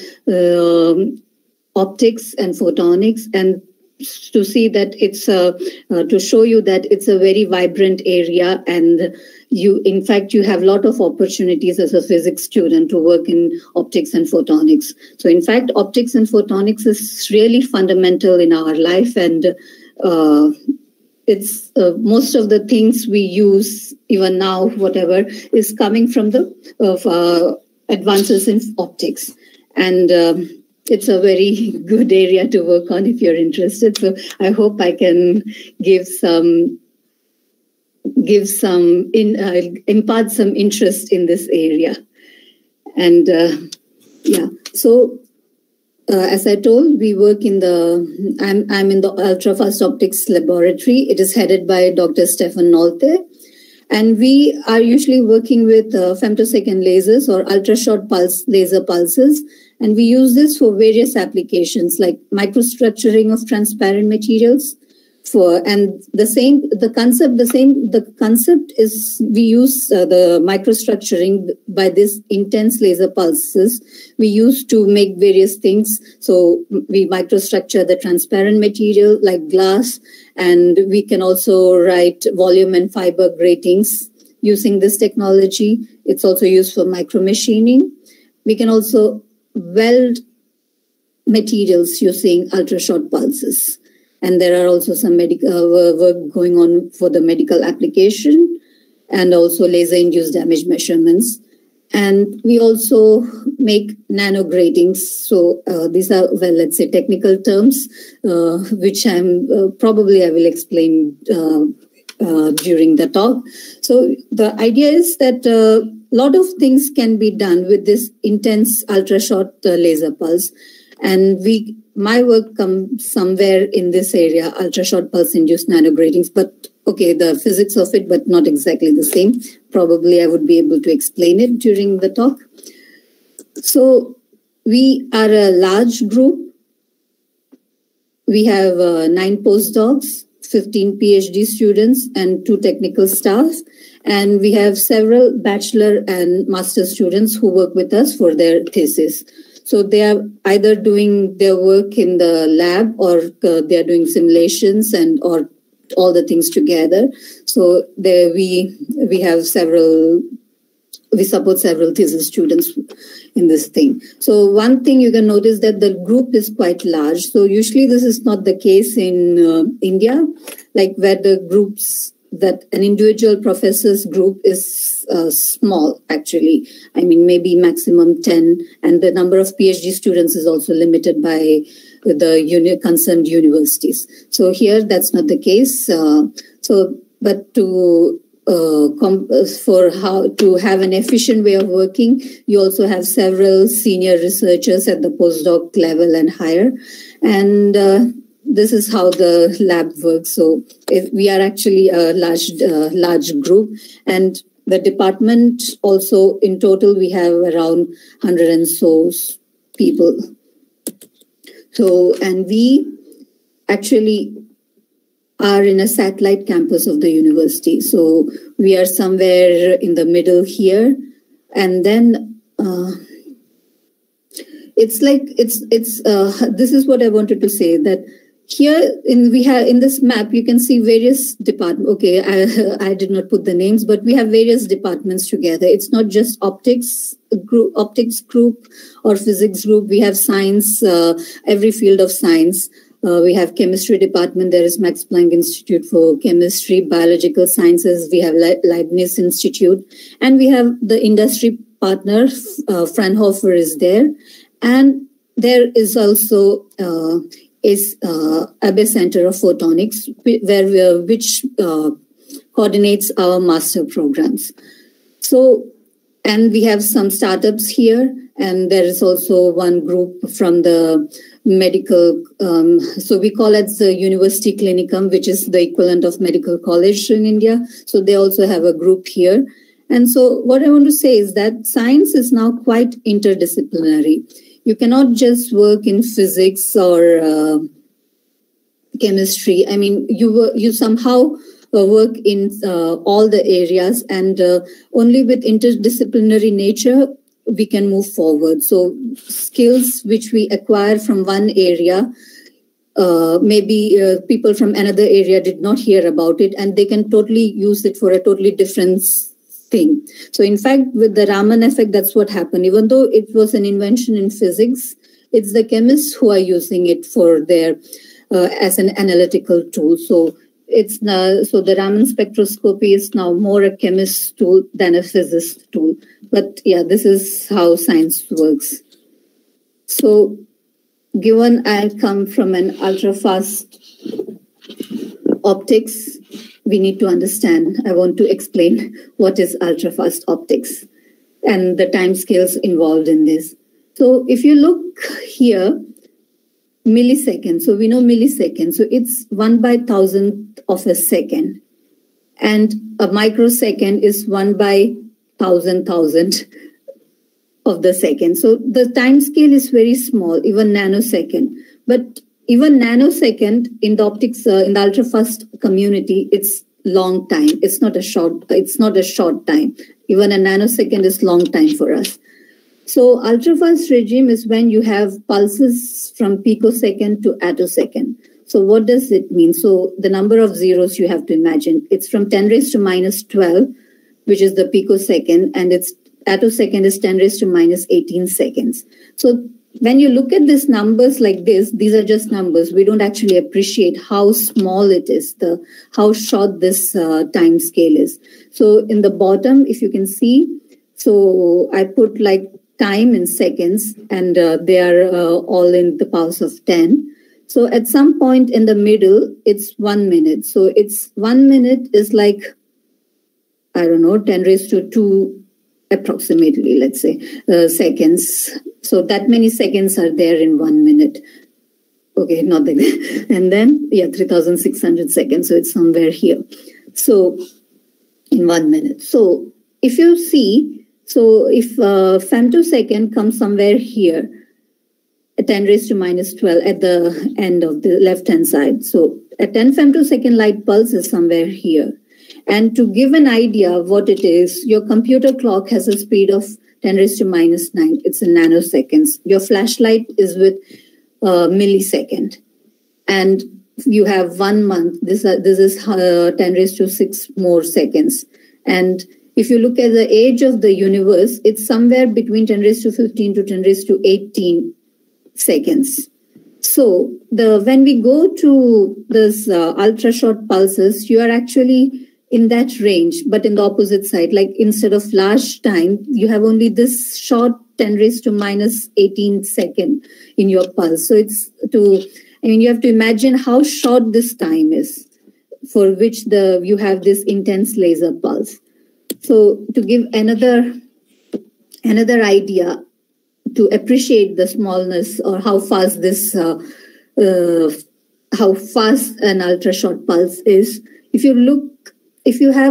optics and photonics, and to see that it's to show you that it's a very vibrant area, and in fact you have a lot of opportunities as a physics student to work in optics and photonics. So in fact, optics and photonics is really fundamental in our life, and it's most of the things we use even now, whatever, is coming from the advances in optics. And it's a very good area to work on if you're interested. So I hope I can impart some interest in this area. And yeah, so as I told, we work in I'm in the Ultrafast Optics Laboratory. It is headed by Dr. Stefan Nolte. And we are usually working with femtosecond lasers or ultra-short laser pulses. And we use this for various applications like microstructuring of transparent materials. The concept is we use the microstructuring by this intense laser pulses we use to make various things. So we microstructure the transparent material like glass, and we can also write volume and fiber gratings using this technology. It's also used for micromachining. We can also weld materials using ultra-short pulses. And there are also some medical work going on for the medical application and also laser-induced damage measurements. And we also make nano gratings. So these are, well, let's say technical terms, which I will explain during the talk. So the idea is that a lot of things can be done with this intense ultra-short laser pulse. And my work comes somewhere in this area, ultra-short pulse-induced nanogratings, but okay, the physics of it, but not exactly the same. Probably I would be able to explain it during the talk. So we are a large group. We have 9 postdocs, 15 PhD students, and 2 technical staff. And we have several bachelor and master students who work with us for their thesis. So they are either doing their work in the lab or they are doing simulations and or all the things together. So there we support several thesis students in this thing. So one thing you can notice that the group is quite large. So usually this is not the case in India, like where the groups that an individual professor's group is small, actually. I mean, maybe maximum 10, and the number of PhD students is also limited by the concerned universities. So here, that's not the case. But to have an efficient way of working, you also have several senior researchers at the postdoc level and higher, and this is how the lab works. So if we are actually a large group, and the department also in total we have around 100 and so people. So, and we actually are in a satellite campus of the university. So we are somewhere in the middle here, and then this is what I wanted to say, that here in this map, you can see various departments. Okay, I did not put the names, but we have various departments together. It's not just optics group or physics group. We have science, every field of science. We have chemistry department. There is Max Planck Institute for Chemistry, Biological Sciences. We have Leibniz Institute, and we have the industry partner, Fraunhofer is there. And there is also Abbe Center of Photonics, which coordinates our master programs. So, and we have some startups here, and there is also one group from the medical, so we call it the University Clinicum, which is the equivalent of medical college in India. So they also have a group here. And so what I want to say is that science is now quite interdisciplinary. You cannot just work in physics or chemistry. I mean, you somehow work in all the areas, and only with interdisciplinary nature we can move forward. So skills which we acquire from one area, maybe people from another area did not hear about it, and they can totally use it for a totally different thing. So in fact, with the Raman effect, that's what happened. Even though it was an invention in physics, it's the chemists who are using it for their as an analytical tool. So it's now, so the Raman spectroscopy is now more a chemist's tool than a physicist tool. But yeah, this is how science works. So given I come from an ultra-fast optics, we need to understand, I want to explain what is ultra-fast optics and the time scales involved in this. So if you look here, milliseconds, so we know milliseconds, so it's 1/1000th of a second. And a microsecond is 1/1000,000 of the second. So the time scale is very small, even nanosecond. But even nanosecond in the optics, in the ultra-fast community, it's long time. It's not a short time. Even a nanosecond is long time for us. So ultra-fast regime is when you have pulses from picosecond to attosecond. So what does it mean? So the number of zeros you have to imagine, it's from 10⁻⁻12, which is the picosecond, and it's attosecond is 10 raised to minus 18 seconds. So when you look at these numbers like this, these are just numbers. We don't actually appreciate how small it is, how short this time scale is. So in the bottom, if you can see, so I put like time in seconds, and they are all in the powers of 10. So at some point in the middle, it's 1 minute. So it's 1 minute is like, I don't know, 10 raised to 2 approximately, let's say, seconds. So that many seconds are there in 1 minute. Okay, not like that. And then, 3,600 seconds. So it's somewhere here. So in 1 minute. So if you see, so if femtosecond comes somewhere here, 10 raised to minus 12 at the end of the left-hand side. So a 10 femtosecond light pulse is somewhere here. And to give an idea of what it is, your computer clock has a speed of 10 raised to minus 9. It's in nanoseconds. Your flashlight is with millisecond. And you have 1 month. This is 10 raised to 6 more seconds. And if you look at the age of the universe, it's somewhere between 10 raised to 15 to 10 raised to 18 seconds. So when we go to this ultra short pulses, you are actually in that range, but in the opposite side. Like instead of large time, you have only this short 10 raised to minus 18 second in your pulse. So you have to imagine how short this time is for which you have this intense laser pulse. So to give another idea, to appreciate the smallness or how fast how fast an ultra short pulse is, if you have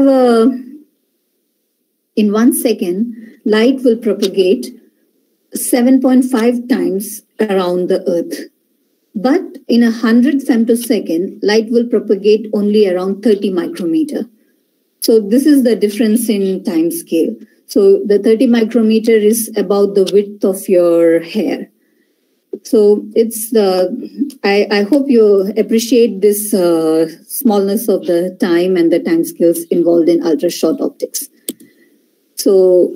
in 1 second, light will propagate 7.5 times around the Earth. But in 100 femtosecond, light will propagate only around 30 micrometer. So this is the difference in time scale. So the 30 micrometer is about the width of your hair. So it's I hope you appreciate this smallness of the time and the time scales involved in ultra short optics. So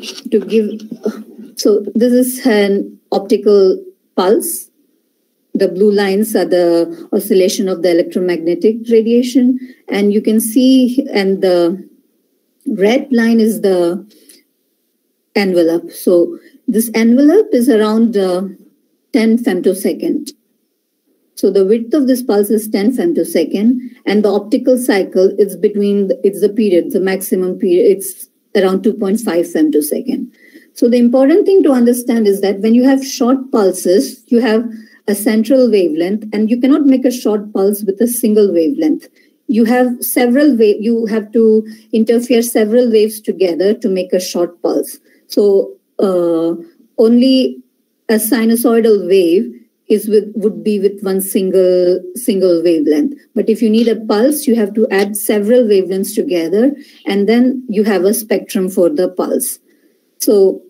this is an optical pulse. The blue lines are the oscillation of the electromagnetic radiation, and you can see, and the red line is the envelope. So this envelope is around 10 femtosecond. So the width of this pulse is 10 femtosecond, and the optical cycle is the maximum period, it's around 2.5 femtosecond. So the important thing to understand is that when you have short pulses, you have a central wavelength, and you cannot make a short pulse with a single wavelength. You have you have to interfere several waves together to make a short pulse. So only a sinusoidal wave would be with one single wavelength. But if you need a pulse, you have to add several wavelengths together, and then you have a spectrum for the pulse. So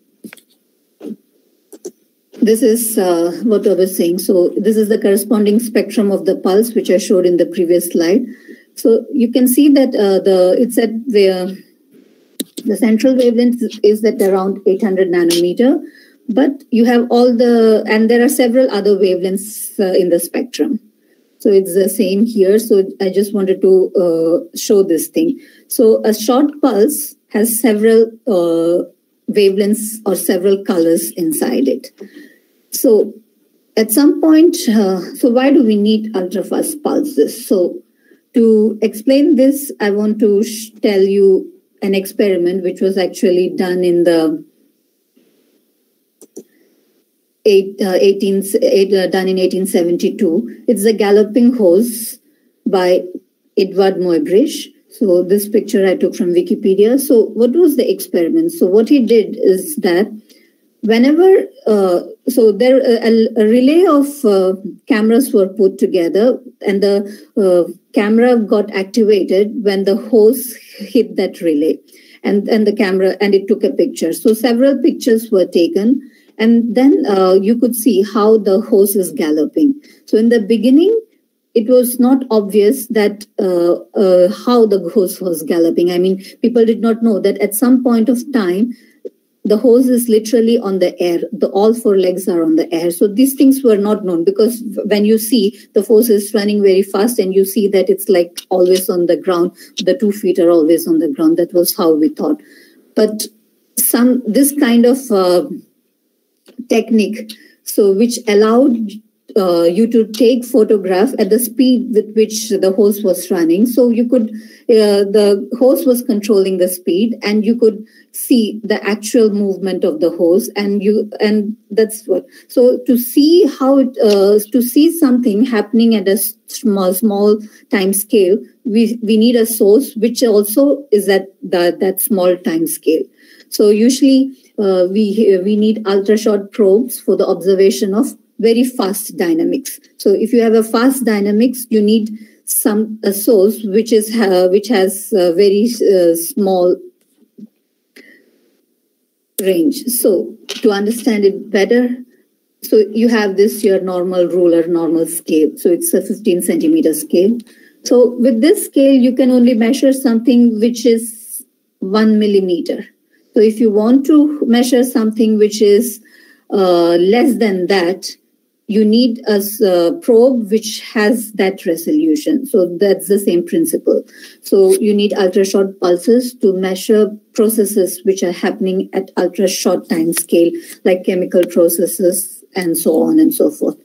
this is what I was saying. So this is the corresponding spectrum of the pulse, which I showed in the previous slide. So you can see that it's at the central wavelength is at around 800 nanometer, but you have and there are several other wavelengths in the spectrum. So it's the same here. So I just wanted to show this thing. So a short pulse has several wavelengths or several colors inside it. So at some point, so why do we need ultra-fast pulses? So to explain this, I want to tell you an experiment which was actually done in the 1872. It's the galloping horse by Edvard Muybridge. So this picture I took from Wikipedia. So what was the experiment? So what he did is that whenever, so there a relay of cameras were put together, and the camera got activated when the horse hit that relay, and the camera, and it took a picture. So several pictures were taken, and then you could see how the horse is galloping. So in the beginning, it was not obvious that how the horse was galloping. I mean, people did not know that at some point of time, the hose is literally on the air. All four legs are on the air. So these things were not known, because when you see the hose is running very fast and you see that it's like always on the ground, the 2 feet are always on the ground. That was how we thought. But this kind of technique, so which allowed you to take photograph at the speed with which the hose was running. So you could, the hose was controlling the speed, and you could see the actual movement of the hose, and that's what. So to see how to see something happening at a small time scale, we need a source which also is at that small time scale. So usually we need ultra short probes for the observation of very fast dynamics. So if you have a fast dynamics, you need a source which has a very small range. So to understand it better, so you have your normal ruler, normal scale. So it's a 15 centimeter scale. So with this scale, you can only measure something which is 1 millimeter. So if you want to measure something which is less than that, you need a probe which has that resolution. So that's the same principle. So you need ultra short pulses to measure processes which are happening at ultra short time scale, like chemical processes and so on and so forth.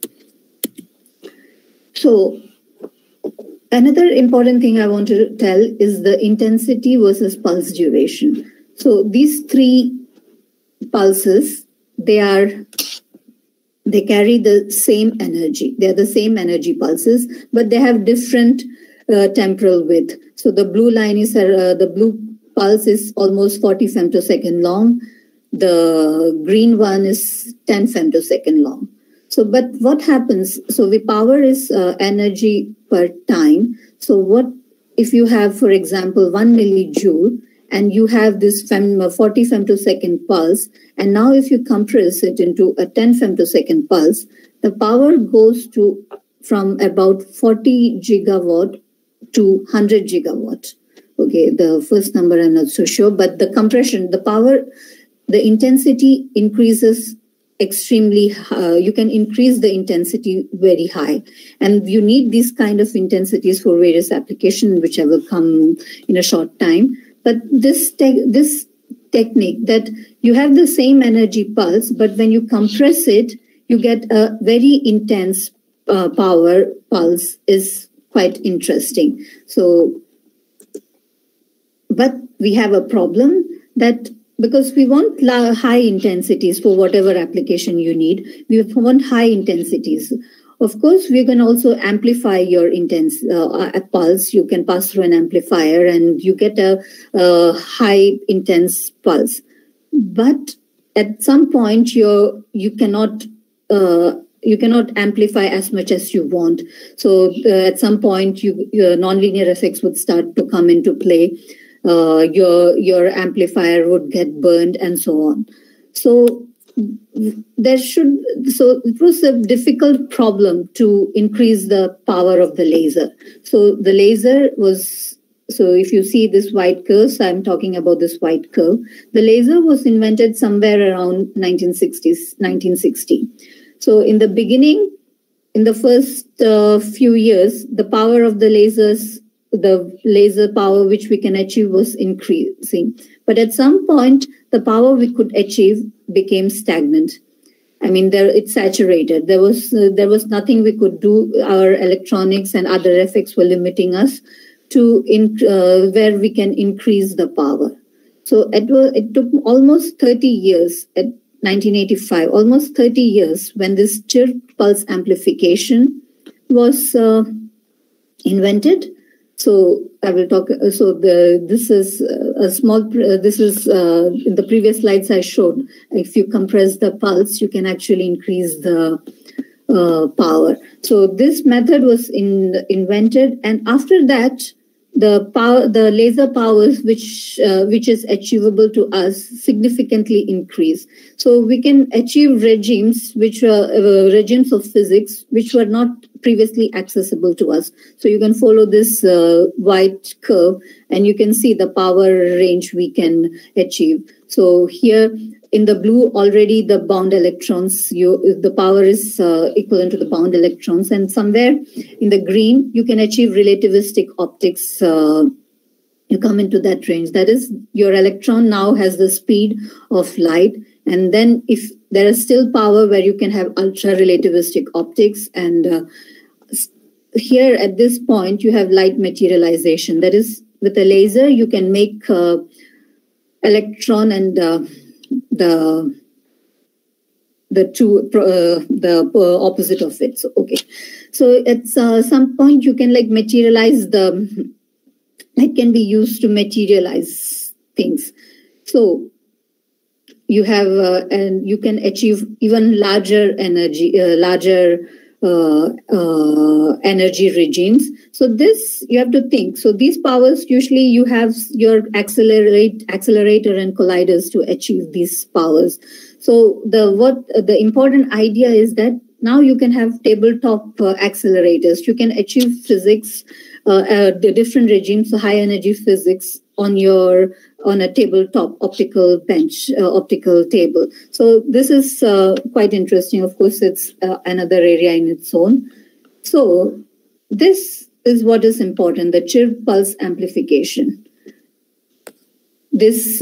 So another important thing I want to tell is the intensity versus pulse duration. So these three pulses, they carry the same energy. They are the same energy pulses, but they have different temporal width. So the blue line is the blue pulse is almost 40 femtosecond long. The green one is 10 femtosecond long. So, but what happens? So the power is energy per time. So what if you have, for example, 1 millijoule, and you have this 40 femtosecond pulse, and now if you compress it into a 10 femtosecond pulse, the power goes from about 40 gigawatt to 100 gigawatt. Okay, the first number I'm not so sure, but the compression, the power, the intensity increases extremely high. You can increase the intensity very high, and you need these kind of intensities for various applications, which I will come in a short time. But this technique that you have the same energy pulse, but when you compress it, you get a very intense power pulse is quite interesting. So, but we have a problem that because we want high intensities for whatever application you need, we want high intensities. Of course, we can also amplify your intense pulse. You can pass through an amplifier and you get a high intense pulse. But at some point, you cannot amplify as much as you want. So at some point, your nonlinear effects would start to come into play. Your amplifier would get burned and so on. So it was a difficult problem to increase the power of the laser. So the laser was, so if you see this white curve, so I'm talking about this white curve. The laser was invented somewhere around 1960. So in the beginning, in the first few years, the power of the lasers, the laser power which we can achieve was increasing. But at some point, the power we could achieve became stagnant. I mean, it's saturated. There was nothing we could do. Our electronics and other effects were limiting us to where we can increase the power. So it took almost 30 years at 1985, almost 30 years when this chirp pulse amplification was invented. So I will talk. So this is a small. This is in the previous slides I showed. If you compress the pulse, you can actually increase the power. So this method was invented, and after that, the laser powers which is achievable to us significantly increase. So we can achieve regimes which are regimes of physics which were not previously accessible to us. So you can follow this white curve and you can see the power range we can achieve. So here in the blue, already the bound electrons, the power is equivalent to the bound electrons. And somewhere in the green, you can achieve relativistic optics. You come into that range. That is, your electron now has the speed of light. And then if there is still power where you can have ultra-relativistic optics, and here at this point, you have light materialization. That is, with a laser, you can make electron and the opposite of it. So, okay. So at some point, you can like materialize the, light can be used to materialize things. So you have, and you can achieve even larger energy, energy regimes. So this you have to think. So these powers, usually you have your accelerator and colliders to achieve these powers. So the important idea is that now you can have tabletop accelerators. You can achieve physics, the different regimes, so high energy physics on a tabletop optical bench, optical table. So this is quite interesting. Of course, it's another area in its own. So this is what is important, the chirp pulse amplification. This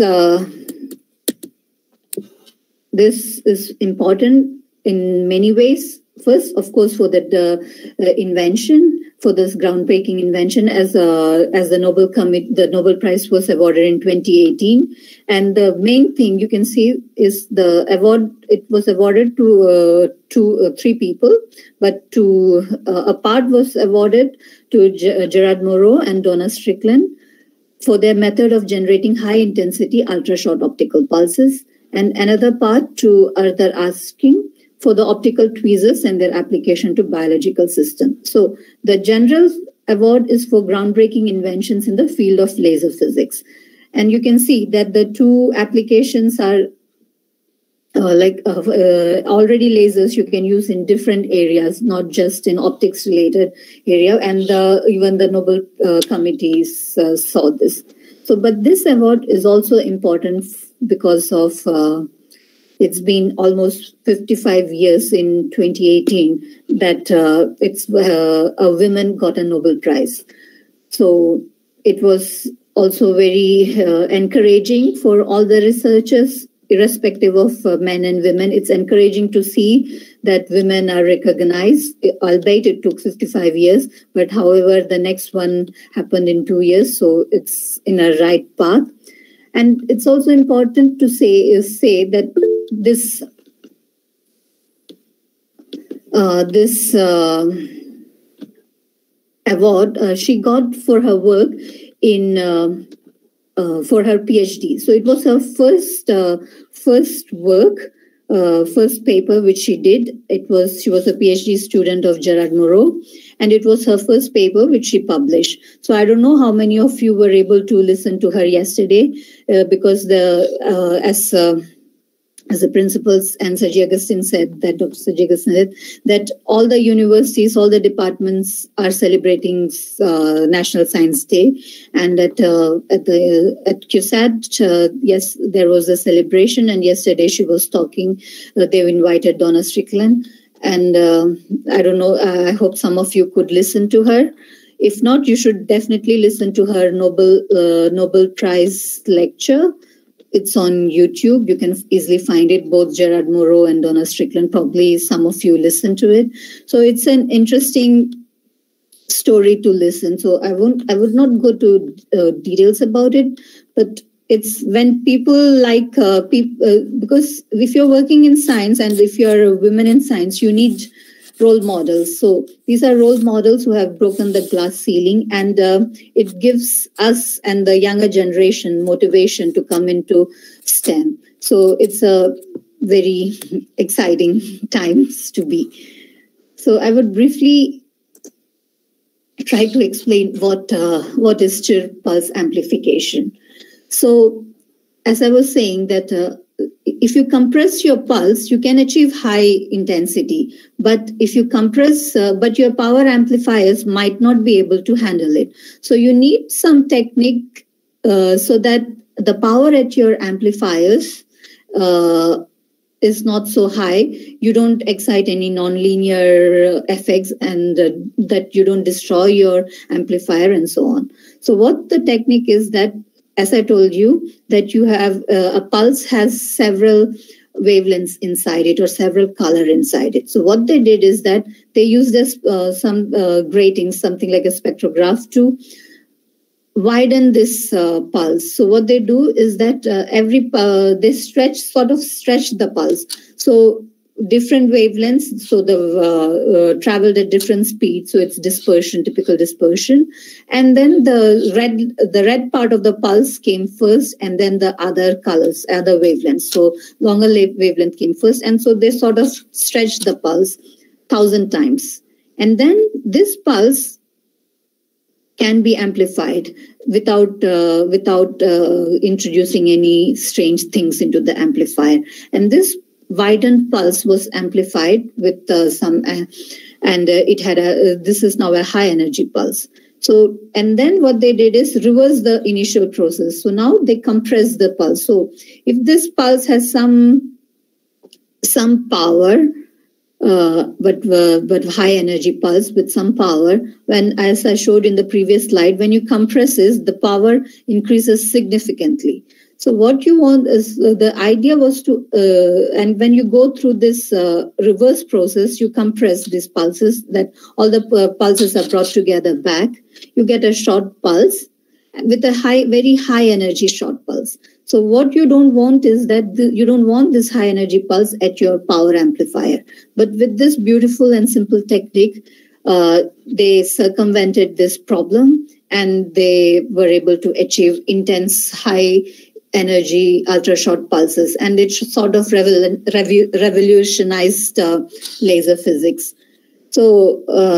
is important in many ways. First, of course, for the invention, for this groundbreaking invention, as the Nobel Prize was awarded in 2018. And the main thing you can see is the award. It was awarded to three people, but a part was awarded to Gerard Mourou and Donna Strickland for their method of generating high-intensity ultra-short optical pulses, and another part to Arthur Asking for the optical tweezers and their application to biological systems. So the general award is for groundbreaking inventions in the field of laser physics. And you can see that the two applications are already lasers you can use in different areas, not just in optics related area. And even the Nobel committees saw this. So, but this award is also important because of it's been almost 55 years in 2018 that a woman got a Nobel Prize. So it was also very encouraging for all the researchers, irrespective of men and women. It's encouraging to see that women are recognized, albeit it took 55 years. But however, the next one happened in 2 years, so it's in a right path. And it's also important to say that this award she got for her work in for her PhD. So it was her first work, first paper which she did. She was a PhD student of Gerard Mourou, and it was her first paper which she published. So I don't know how many of you were able to listen to her yesterday, because as the principals and Saji Agustin said, that Dr. Saji Agustin said, that all the universities, all the departments are celebrating National Science Day. And at CUSAT, yes, there was a celebration. And yesterday she was talking, they've invited Donna Strickland. And I don't know, I hope some of you could listen to her. If not, you should definitely listen to her Nobel Prize lecture. It's on YouTube. You can easily find it, both Gerard Mourou and Donna Strickland. Probably some of you listen to it. So it's an interesting story to listen. So I would not go to details about it, but it's when people like because if you're working in science and if you're a woman in science, you need role models. So these are role models who have broken the glass ceiling, and it gives us and the younger generation motivation to come into STEM. So it's a very exciting times to be. So I would briefly try to explain what is chirp pulse amplification. So as I was saying that if you compress your pulse, you can achieve high intensity. But if you compress, but your power amplifiers might not be able to handle it. So you need some technique so that the power at your amplifiers is not so high, you don't excite any nonlinear effects, and that you don't destroy your amplifier and so on. So what the technique is that, as I told you, that you have a pulse has several wavelengths inside it or several color inside it. So what they did is that they used some gratings, something like a spectrograph, to widen this pulse. So what they do is that they stretch the pulse. So different wavelengths, so the traveled at different speeds. So it's dispersion, typical dispersion. And then the red part of the pulse came first, and then the other colors, other wavelengths. So longer wavelength came first. And so they sort of stretched the pulse 1,000 times. And then this pulse can be amplified without introducing any strange things into the amplifier. And this widened pulse was amplified with it had this is now a high energy pulse. So, and then what they did is reverse the initial process. So now they compress the pulse. So if this pulse has some power, but high energy pulse with some power, when, as I showed in the previous slide, when you compress it, the power increases significantly. So what you want is, the idea was to, and when you go through this reverse process, you compress these pulses, that all the pulses are brought together back. You get a short pulse with a very high energy short pulse. So what you don't want is that you don't want this high energy pulse at your power amplifier. But with this beautiful and simple technique, they circumvented this problem, and they were able to achieve intense high energy ultra short pulses, and it sort of revolutionized laser physics. So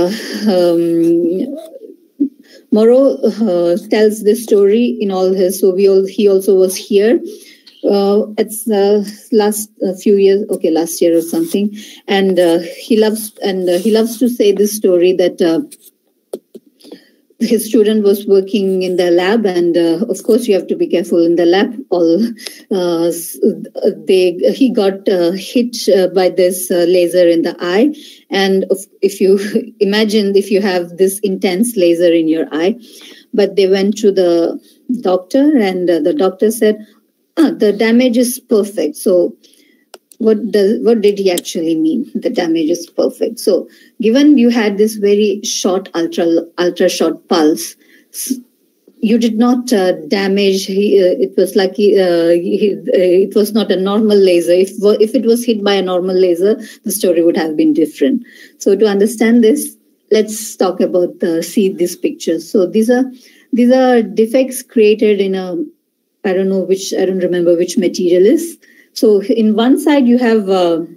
Morrow tells this story in all his. So he also was here. It's last year or something, and he loves to say this story that his student was working in the lab, and of course you have to be careful in the lab. He got hit by this laser in the eye, and if you imagine if you have this intense laser in your eye, but they went to the doctor, and the doctor said, the damage is perfect. So what did he actually mean? The damage is perfect. So given you had this very short, ultra short pulse, you did not damage. It was like it was not a normal laser. If it was hit by a normal laser, the story would have been different. So to understand this, let's talk about see these pictures. So these are defects created in a, I don't remember which material is. So in one side you have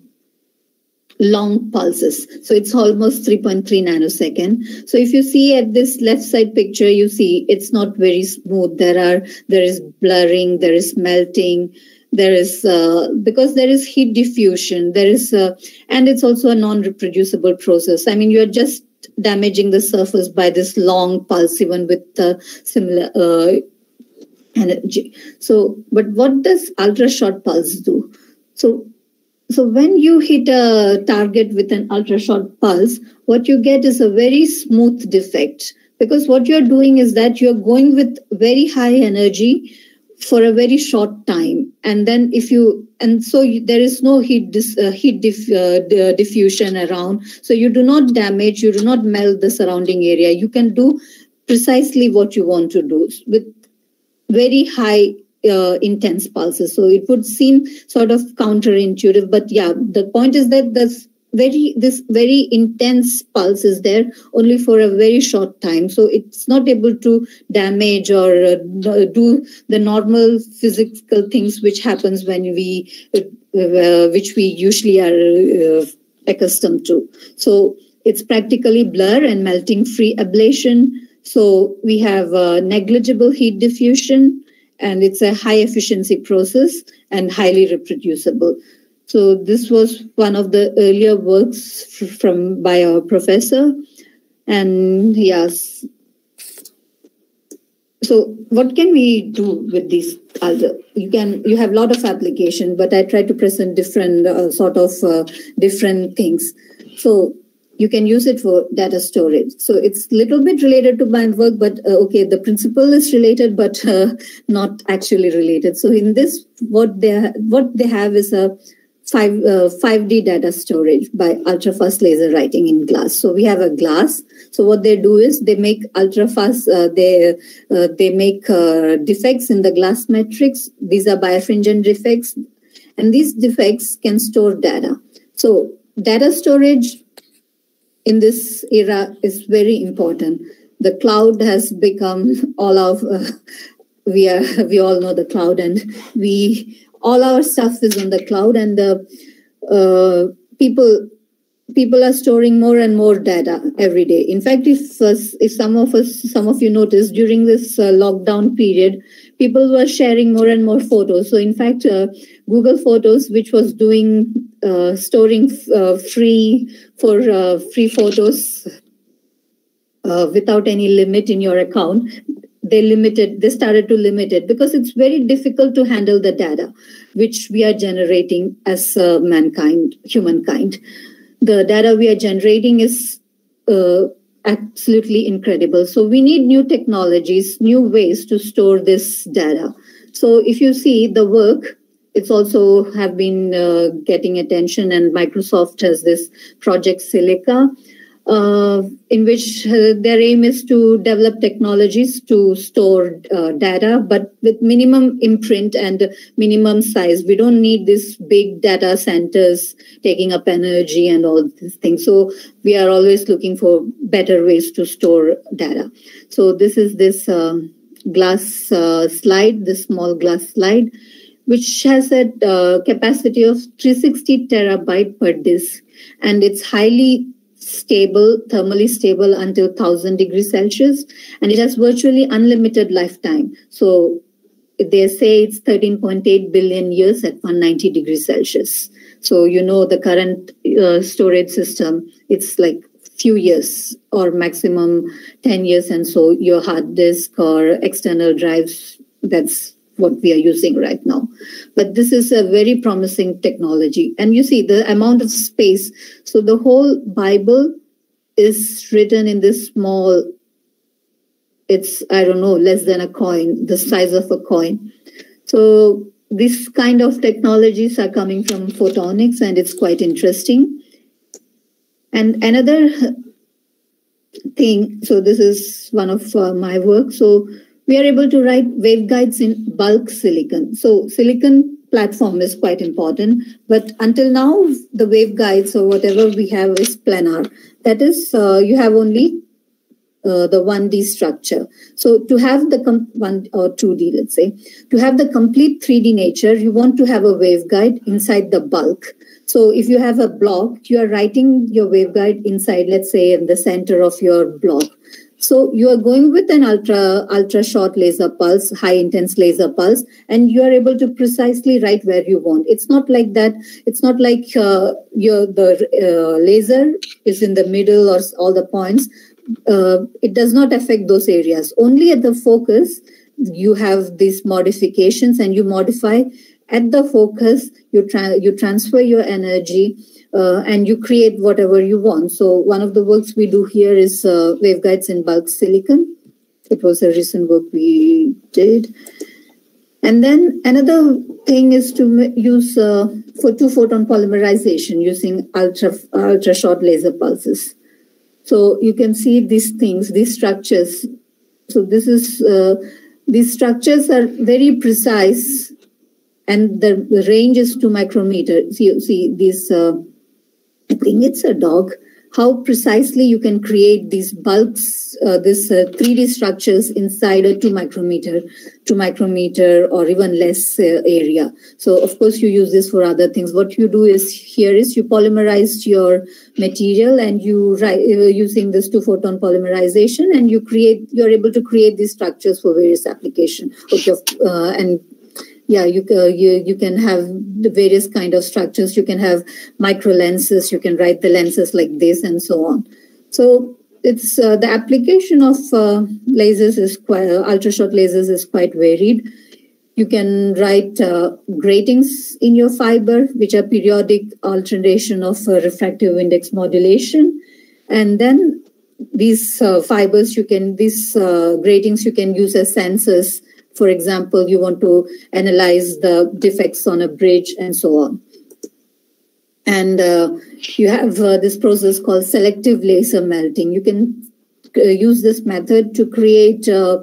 long pulses. So it's almost 3.3 nanosecond. So if you see at this left side picture, you see it's not very smooth. There is blurring, there is melting, there is because there is heat diffusion. There is and it's also a non-reproducible process. I mean, you are just damaging the surface by this long pulse, even with similar energy. So, but what does ultra short pulse do? So when you hit a target with an ultra short pulse, what you get is a very smooth defect, because what you're doing is that you're going with very high energy for a very short time, and then there is no heat diffusion around, so you do not damage, you do not melt the surrounding area. You can do precisely what you want to do with very high intense pulses. So it would seem sort of counterintuitive, but yeah, the point is that this very intense pulse is there only for a very short time. So it's not able to damage or do the normal physical things which happens when which we usually are accustomed to. So it's practically blur and melting free ablation. So we have negligible heat diffusion, and it's a high efficiency process and highly reproducible. So this was one of the earlier works by our professor. And yes, So what can we do with these? You have a lot of application, but I try to present different different things. So you can use it for data storage. So it's a little bit related to my work, but okay, the principle is related, but not actually related. So in this, what they have is a 5D data storage by ultra-fast laser writing in glass. So we have a glass. So what they do is they make ultra-fast, they make defects in the glass matrix. These are birefringent defects. And these defects can store data. So data storage in this era is very important. The cloud has become all of, we all know the cloud, and all our stuff is on the cloud, and people are storing more and more data every day. In fact, if some of you noticed during this lockdown period, people were sharing more and more photos. So in fact, Google Photos, which was doing storing free photos without any limit in your account, they started to limit it because it's very difficult to handle the data which we are generating as humankind. The data we are generating is absolutely incredible. So we need new technologies, new ways to store this data. So if you see the work, it's also have been getting attention, and Microsoft has this project Silica, in which their aim is to develop technologies to store data, but with minimum imprint and minimum size. We don't need these big data centers taking up energy and all these things. So we are always looking for better ways to store data. So this is this glass slide, this small glass slide, which has a capacity of 360 terabyte per disk, and it's highly stable, thermally stable until 1000 degrees Celsius, and it has virtually unlimited lifetime. So they say it's 13.8 billion years at 190 degrees Celsius. So you know the current storage system, it's like few years or maximum 10 years, and so your hard disk or external drives, that's what we are using right now. But this is a very promising technology. And you see the amount of space. So the whole Bible is written in this small, it's, I don't know, less than a coin, the size of a coin. So this kind of technologies are coming from photonics, and it's quite interesting. And another thing, so this is one of my work. So we are able to write waveguides in bulk silicon. So silicon platform is quite important, but until now, the waveguides or whatever we have is planar. That is, you have only the 1D structure. So to have the 1 or 2D, let's say, to have the complete 3D nature, you want to have a waveguide inside the bulk. So if you have a block, you are writing your waveguide inside, let's say, in the center of your block. So you are going with an ultra short laser pulse, high intense laser pulse, and you are able to precisely write where you want. It's not like that. It's not like the laser is in the middle or all the points. It does not affect those areas. Only at the focus, you have these modifications, and you modify at the focus. You transfer your energy. And you create whatever you want. So one of the works we do here is waveguides in bulk silicon. It was a recent work we did. And then another thing is to use for 2-photon polymerization using ultra short laser pulses. So you can see these things, these structures. So this is these structures are very precise, and the range is 2 micrometers. So you see these. I think it's a dog. How precisely you can create these bulks, these 3D structures inside a 2 micrometer or even less area. So of course you use this for other things. What you do is you polymerize your material, and you using this 2-photon polymerization, and you're able to create these structures for various applications. Okay, and yeah, you can have the various kind of structures. You can have micro lenses. You can write the lenses like this, and so on. So it's the application of lasers is quite ultra-short lasers is quite varied. You can write gratings in your fiber, which are periodic alternation of refractive index modulation, and then these fibers these gratings you can use as sensors. For example, you want to analyze the defects on a bridge and so on. And you have this process called selective laser melting. You can use this method to create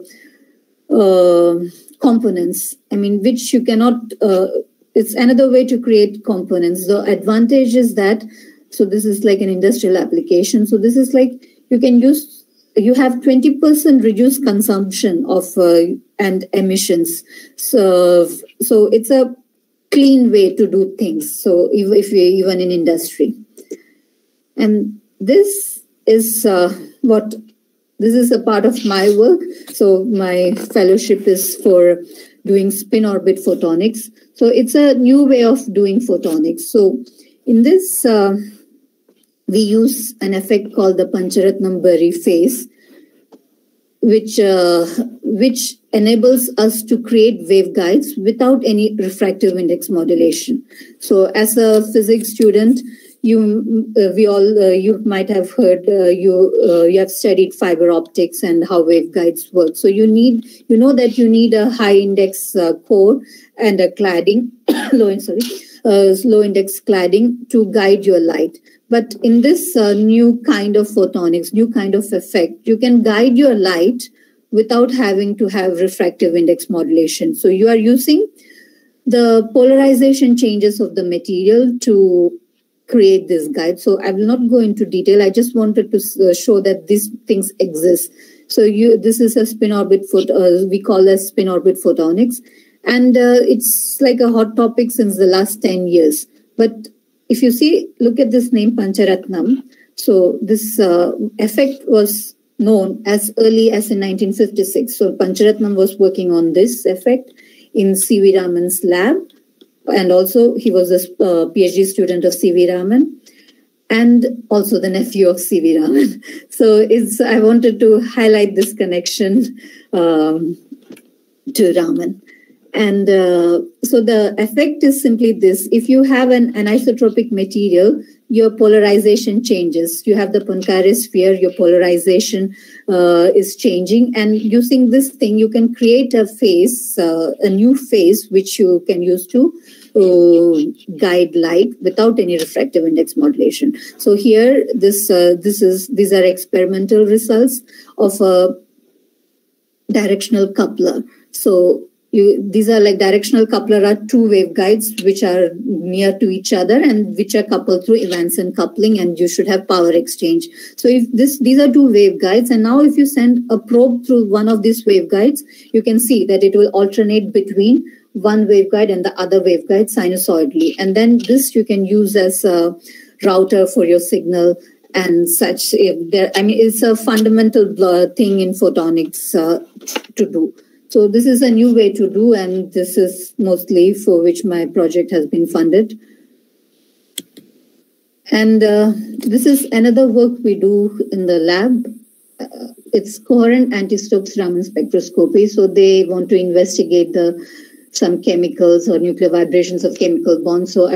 components, which you cannot, it's another way to create components. The advantage is that, so this is like an industrial application. So this is like, you have 20% reduced consumption of and emissions. So it's a clean way to do things. So if you even in industry, and this is this is a part of my work. So my fellowship is for doing spin orbit photonics. So it's a new way of doing photonics. So in this, we use an effect called the Pancharatnam-Berry phase, which enables us to create waveguides without any refractive index modulation. So as a physics student, you might have heard, you have studied fiber optics and how waveguides work. So you know that you need a high index core and a cladding, low index cladding to guide your light. But in this new kind of photonics, new kind of effect, you can guide your light without having to have refractive index modulation. So you are using the polarization changes of the material to create this guide. So I will not go into detail. I just wanted to show that these things exist. So this is a spin orbit we call as spin orbit photonics. And it's like a hot topic since the last 10 years. But if you look at this name Pancharatnam. So this effect was known as early as in 1956. So Pancharatnam was working on this effect in C.V. Raman's lab. And also he was a PhD student of C.V. Raman and also the nephew of C.V. Raman. So I wanted to highlight this connection to Raman. And so the effect is simply this. If you have an anisotropic material, your polarization changes. You have the Poincare sphere, your polarization is changing. And using this thing, you can create a phase, a new phase, which you can use to guide light without any refractive index modulation. So here, these are experimental results of a directional coupler. So these are like directional coupler are two waveguides which are near to each other and which are coupled through Evanson coupling, and you should have power exchange. So if these are two waveguides, and now if you send a probe through one of these waveguides, you can see that it will alternate between one waveguide and the other waveguide sinusoidally. And then this you can use as a router for your signal and such. It's a fundamental thing in photonics to do. So this is a new way to do, and this is mostly for which my project has been funded. And this is another work we do in the lab. It's coherent anti-Stokes Raman spectroscopy. So they want to investigate some chemicals or nuclear vibrations of chemical bonds. So,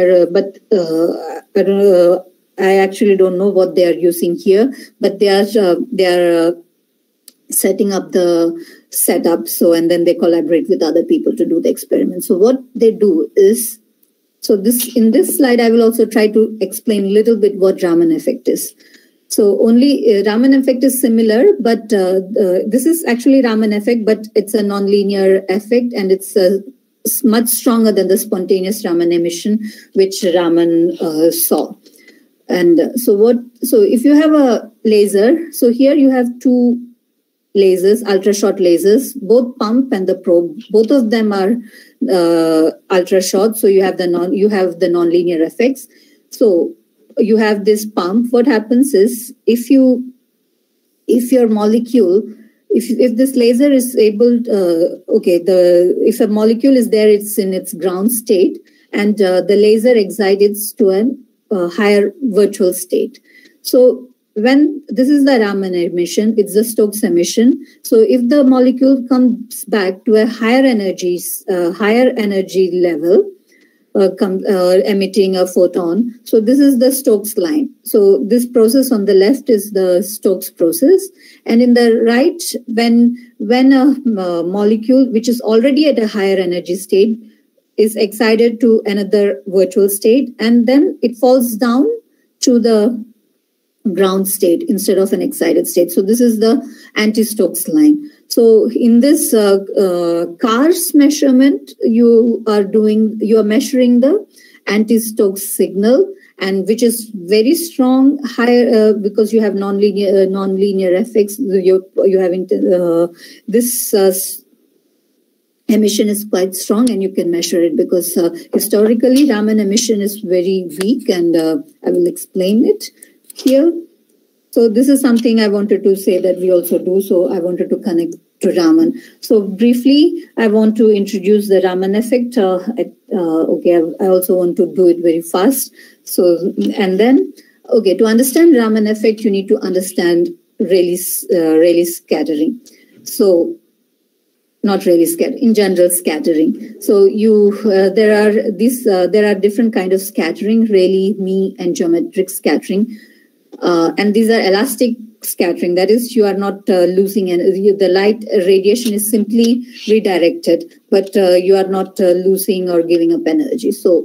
I actually don't know what they are using here, but they are setting up the setup. So, and then they collaborate with other people to do the experiment. So what they do is, in this slide, I will also try to explain a little bit what Raman effect is. So only Raman effect is similar, but this is actually Raman effect, but it's a nonlinear effect, and it's much stronger than the spontaneous Raman emission, which Raman saw. And so if you have a laser, so here you have two lasers, ultra short lasers, both pump and the probe, both of them are ultra short. So you have the nonlinear effects. So you have this pump. What happens is if your molecule, if this laser is able, if a molecule is there, it's in its ground state, and the laser excites to a higher virtual state. So when this is the Raman emission, it's the Stokes emission. So if the molecule comes back to a higher energy level, emitting a photon. So this is the Stokes line. So this process on the left is the Stokes process, and in the right, when a molecule which is already at a higher energy state is excited to another virtual state, and then it falls down to the ground state instead of an excited state. So this is the anti-Stokes line. So in this CARS measurement, you are measuring the anti-Stokes signal, and which is very strong, higher because you have non-linear effects. You have this emission is quite strong, and you can measure it because historically Raman emission is very weak, and I will explain it here. So this is something I wanted to say that we also do. So I wanted to connect to Raman. So briefly, I want to introduce the Raman effect. I also want to do it very fast. So, and then, to understand Raman effect, you need to understand Rayleigh scattering. So, not Rayleigh scattering, in general scattering. So there are different kinds of scattering: Rayleigh, Mie, and geometric scattering. And these are elastic scattering. That is, you are not losing the light radiation is simply redirected, but you are not losing or giving up energy. So,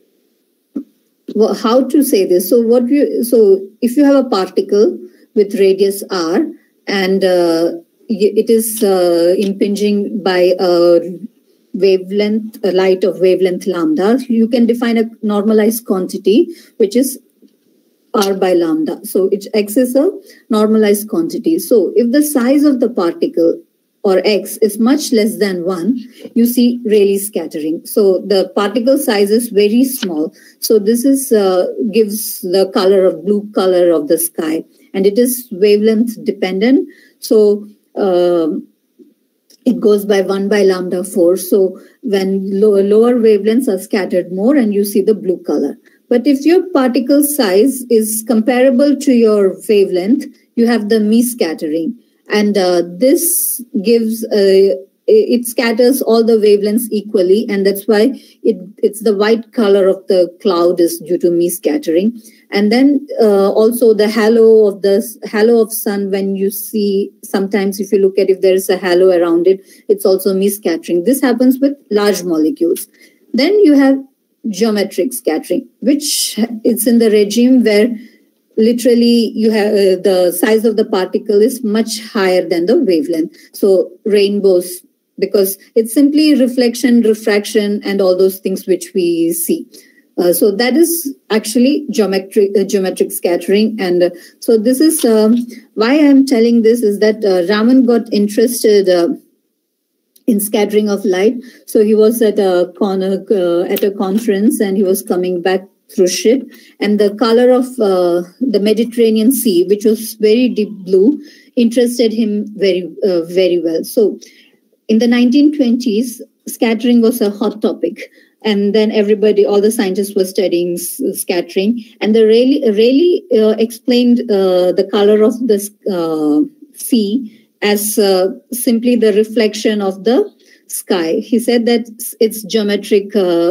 how to say this? So, if you have a particle with radius r, and it is impinging by a light of wavelength lambda, you can define a normalized quantity, which is r by lambda. So x is a normalized quantity. So if the size of the particle, or x, is much less than 1, you see Rayleigh scattering. So the particle size is very small. So this is gives the blue color of the sky, and it is wavelength dependent. So it goes by 1 by lambda 4. So when lower wavelengths are scattered more, and you see the blue color. But if your particle size is comparable to your wavelength, you have the Mie scattering. And this gives, it scatters all the wavelengths equally. And that's why it's the white color of the cloud is due to Mie scattering. And then also the halo of sun, when you see, sometimes if you look at if there is a halo around it, it's also Mie scattering. This happens with large molecules. Then you have geometric scattering, which is in the regime where literally you have the size of the particle is much higher than the wavelength. So rainbows, because it's simply reflection, refraction, and all those things which we see. So that is actually geometric scattering. And so this is why I'm telling this is that Raman got interested in scattering of light. So he was at a conference, and he was coming back through ship, and the color of the Mediterranean Sea, which was very deep blue, interested him very well. So in the 1920s, scattering was a hot topic. And then all the scientists were studying scattering. And the Rayleigh explained the color of the sea as simply the reflection of the sky. He said that it's geometric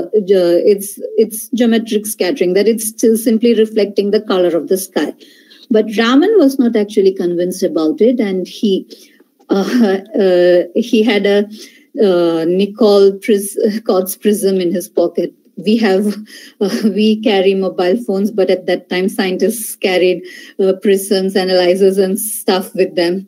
scattering, that it's still simply reflecting the color of the sky. But Raman was not actually convinced about it, and he had a Nichols prism in his pocket. We carry mobile phones, but at that time scientists carried prisms, analyzers, and stuff with them.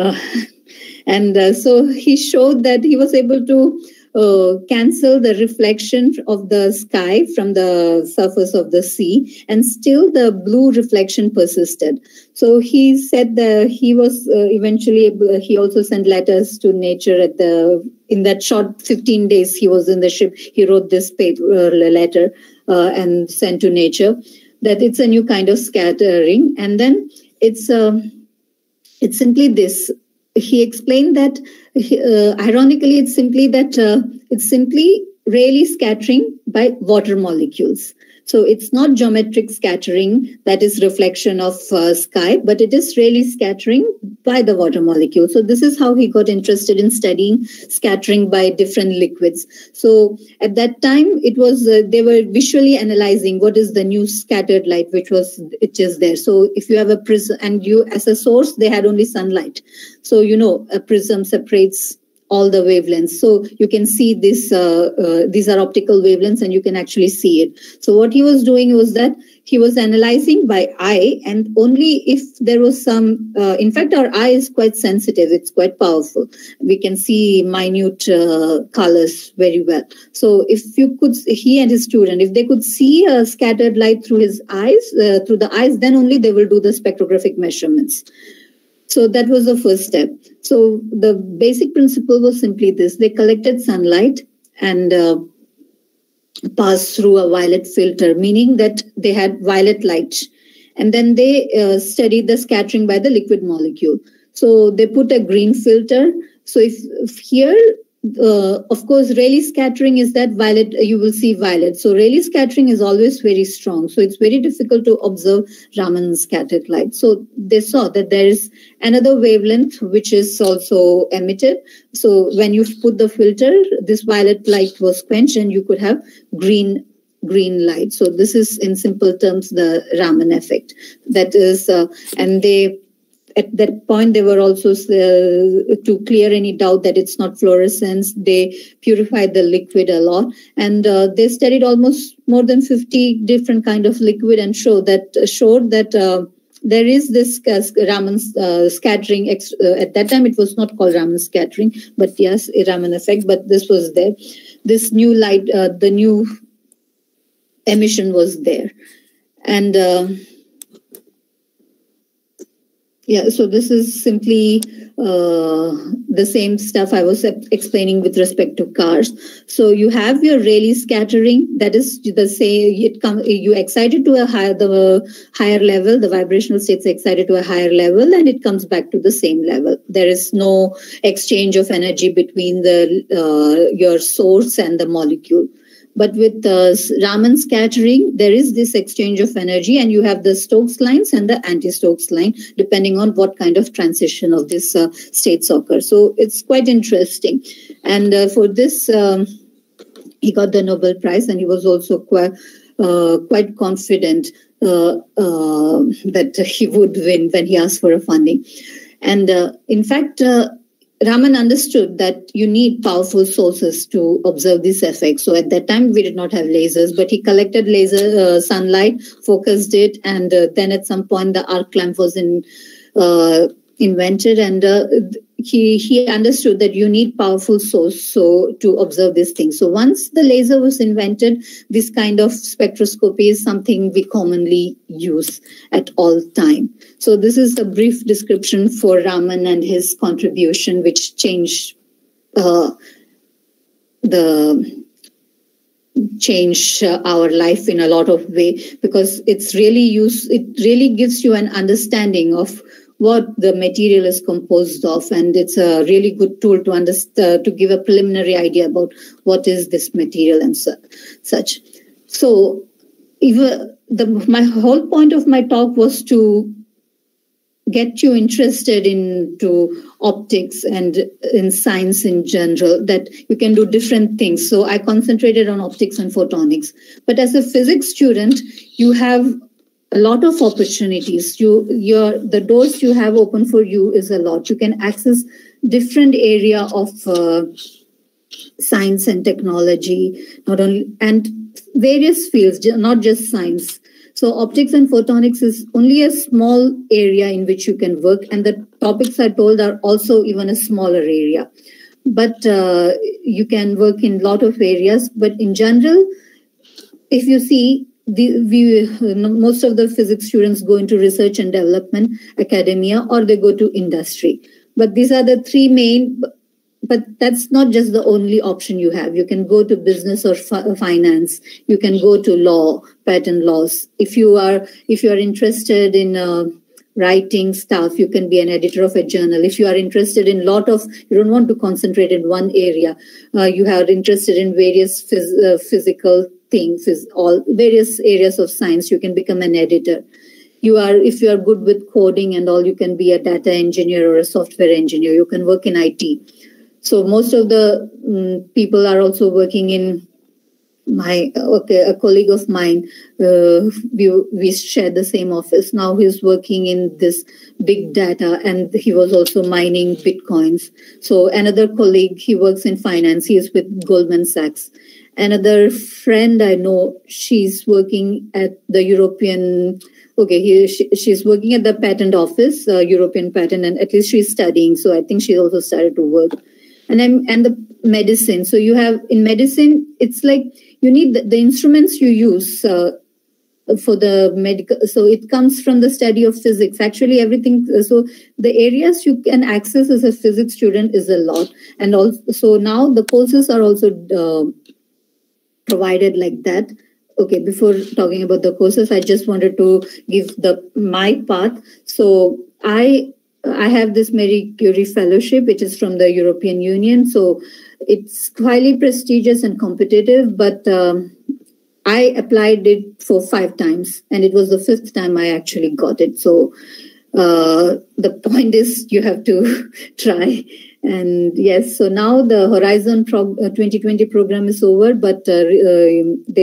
So he showed that he was able to cancel the reflection of the sky from the surface of the sea, and still the blue reflection persisted. So he said that he was eventually he also sent letters to Nature in that short 15 days he was in the ship. He wrote this letter and sent to Nature that it's a new kind of scattering, and then it's simply this. He explained that, ironically, it's simply Rayleigh scattering by water molecules. So it's not geometric scattering, that is reflection of sky, but it is Rayleigh scattering by the water molecule. So this is how he got interested in studying scattering by different liquids. So at that time, it was they were visually analyzing what is the new scattered light, which is there. So if you have a prism, and you as a source, they had only sunlight. So a prism separates all the wavelengths. So you can see this, these are optical wavelengths, and you can actually see it. So what he was doing was that he was analyzing by eye, and only if there was some, in fact, our eye is quite sensitive. It's quite powerful. We can see minute colors very well. So if he and his student, if they could see a scattered light through his eyes, through the eyes, then only they will do the spectrographic measurements. So that was the first step. So the basic principle was simply this. They collected sunlight and passed through a violet filter, meaning that they had violet light. And then they studied the scattering by the liquid molecule. So they put a green filter. So if here, of course, Rayleigh scattering is that violet, you will see violet. So Rayleigh scattering is always very strong. So it's very difficult to observe Raman scattered light. So they saw that there is another wavelength which is also emitted. So when you put the filter, this violet light was quenched and you could have green light. So this is in simple terms the Raman effect. That is, and they, at that point, they were also, to clear any doubt that it's not fluorescence, they purified the liquid a lot. And they studied almost more than 50 different kind of liquid and showed that there is this Raman scattering. At that time, it was not called Raman scattering, but yes, a Raman effect. But this was there. This new light, the new emission was there. And yeah, so this is simply the same stuff I was explaining with respect to cars. So you have your Rayleigh scattering, that is the same. You excited to the higher level, the vibrational states excited to a higher level, and it comes back to the same level. There is no exchange of energy between your source and the molecule. But with Raman scattering, there is this exchange of energy, and you have the Stokes lines and the anti-Stokes line, depending on what kind of transition of this states occur. So it's quite interesting. And for this, he got the Nobel Prize, and he was also quite confident that he would win when he asked for a funding. And in fact, Raman understood that you need powerful sources to observe this effect. So at that time, we did not have lasers, but he collected laser sunlight, focused it, and then at some point the arc lamp was invented, and he understood that you need powerful source to observe this thing. So once the laser was invented, this kind of spectroscopy is something we commonly use at all time. So this is a brief description for Raman and his contribution, which changed our life in a lot of ways, because it really gives you an understanding of what the material is composed of, and it's a really good tool to understand, to give a preliminary idea about what is this material and such. So, my whole point of my talk was to get you interested into optics and in science in general, that you can do different things. So I concentrated on optics and photonics. But as a physics student, you have a lot of opportunities. The doors you have open for you is a lot. You can access different area of science and technology, and various fields, not just science. So optics and photonics is only a small area in which you can work, and the topics I told are also even a smaller area. But you can work in a lot of areas. But in general, if you see, most of the physics students go into research and development, academia, or they go to industry. But these are the three main. But that's not just the only option you have. You can go to business or finance. You can go to law, patent laws. If you are interested in writing stuff, you can be an editor of a journal. If you are interested in you don't want to concentrate in one area. You are interested in various physical things, is all various areas of science. You can become an editor. If you are good with coding and all, you can be a data engineer or a software engineer. You can work in IT. So most of the people are also working in a colleague of mine, we share the same office. Now he's working in this big data, and he was also mining Bitcoins. So another colleague, he works in finance. He is with Goldman Sachs. Another friend I know, she's working at the European, she's working at the patent office, European patent, and at least she's studying. So I think she also started to work. And the medicine. So you have in medicine, it's like you need the instruments you use for the medical. So it comes from the study of physics. Actually, everything. So the areas you can access as a physics student is a lot. And also now the courses are also provided like that. Okay, before talking about the courses, I just wanted to give my path. So I have this Marie Curie Fellowship, which is from the European Union. So it's highly prestigious and competitive, but I applied it for 5 times, and it was the 5th time I actually got it. So the point is you have to try. And yes, so now the Horizon 2020 program is over, but they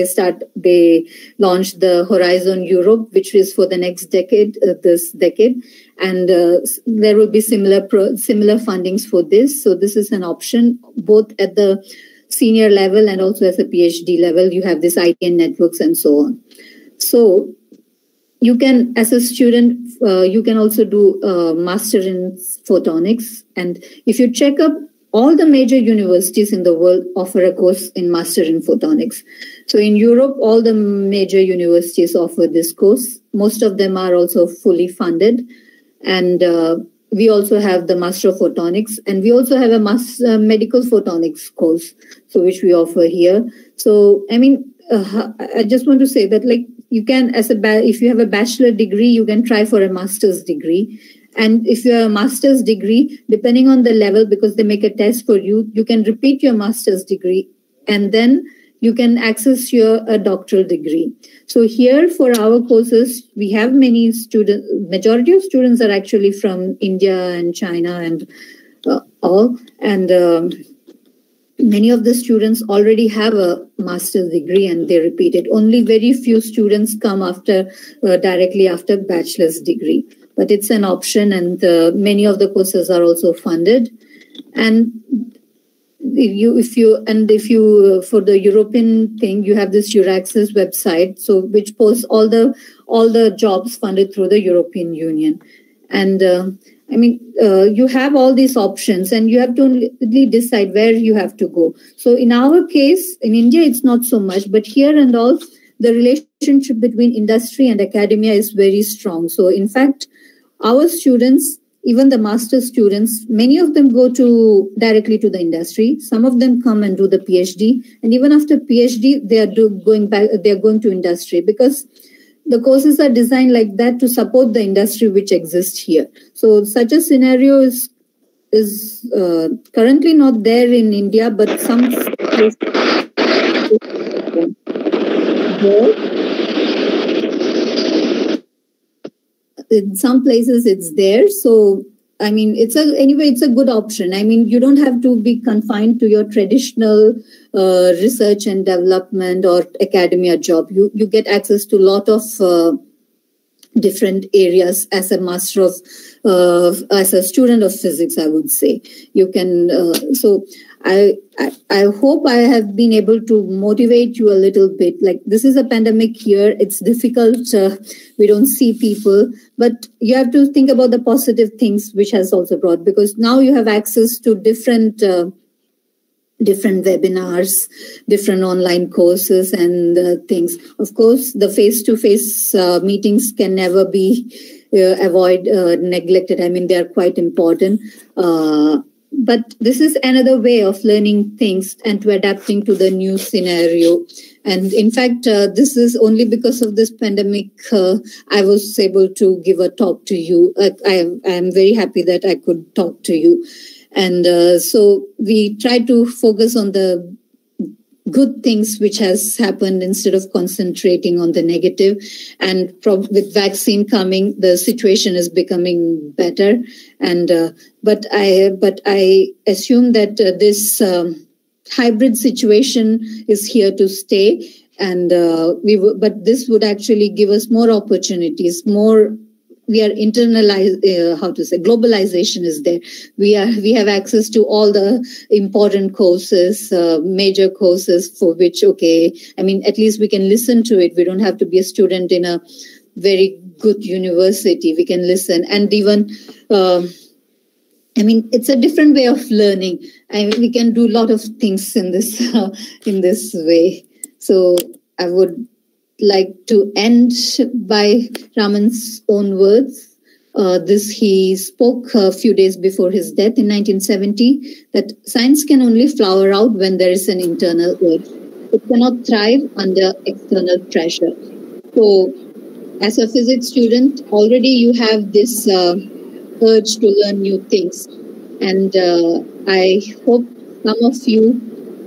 launched the Horizon Europe, which is for the next decade, this decade. And there will be similar fundings for this. So this is an option both at the senior level and also as a PhD level. You have this ITN networks and so on. So you can, as a student, you can also do a master in photonics. And if you check up, all the major universities in the world offer a course in master in photonics. So in Europe, all the major universities offer this course. Most of them are also fully funded. And we also have the Master of Photonics, and we also have a medical photonics course, so which we offer here. So, I mean, I just want to say that, like, you can, if you have a bachelor degree, you can try for a master's degree. And if you have a master's degree, depending on the level, because they make a test for you, you can repeat your master's degree, and then you can access a doctoral degree. So here for our courses, we have many students, majority of students are actually from India and China and all. And many of the students already have a master's degree and they repeat it. Only very few students come directly after bachelor's degree. But it's an option, and many of the courses are also funded. And if you for the European thing, you have this Euraxis website, so which posts all the jobs funded through the European Union. And you have all these options, and you have to only decide where you have to go. So in our case, in India, it's not so much, but here and all, the relationship between industry and academia is very strong. So in fact, our students, even the master students, many of them go directly to the industry. Some of them come and do the PhD, and even after PhD, they are going to industry, because the courses are designed like that to support the industry which exists here. So such a scenario is currently not there in India, but some places in some places it's there. So I mean, it's a good option. I mean, you don't have to be confined to your traditional research and development or academia job. You get access to a lot of different areas as a master of as a student of physics, I would say. You can so I hope I have been able to motivate you a little bit. Like, this is a pandemic year. It's difficult. We don't see people, but you have to think about the positive things which has also brought, because now you have access to different webinars, different online courses and things. Of course, the face-to-face meetings can never be neglected. I mean, they are quite important. But this is another way of learning things and to adapting to the new scenario. And in fact, this is only because of this pandemic, I was able to give a talk to you. I am very happy that I could talk to you. And so we try to focus on the good things which has happened instead of concentrating on the negative. And with vaccine coming, the situation is becoming better. And but I assume that this hybrid situation is here to stay. And but this would actually give us more opportunities, more. We are internalized, globalization is there. We have access to all the important courses, major courses for which, at least we can listen to it. We don't have to be a student in a very good university. We can listen. And even, it's a different way of learning. We can do a lot of things in this, in this way. So I would like to end by Raman's own words. He spoke a few days before his death in 1970 that science can only flower out when there is an internal urge. It cannot thrive under external pressure. So as a physics student, already you have this urge to learn new things. And I hope some of you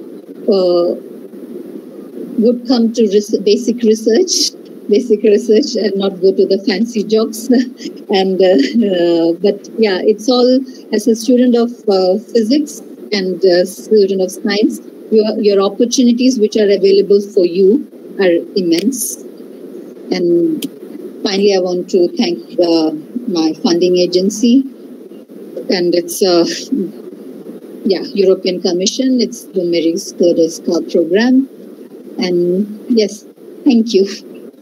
would come to basic research and not go to the fancy jobs. And but yeah, it's all, as a student of physics and student of science, your opportunities which are available for you are immense. And finally, I want to thank my funding agency, and it's European Commission. It's the Marie Skłodowska program. And yes, thank you.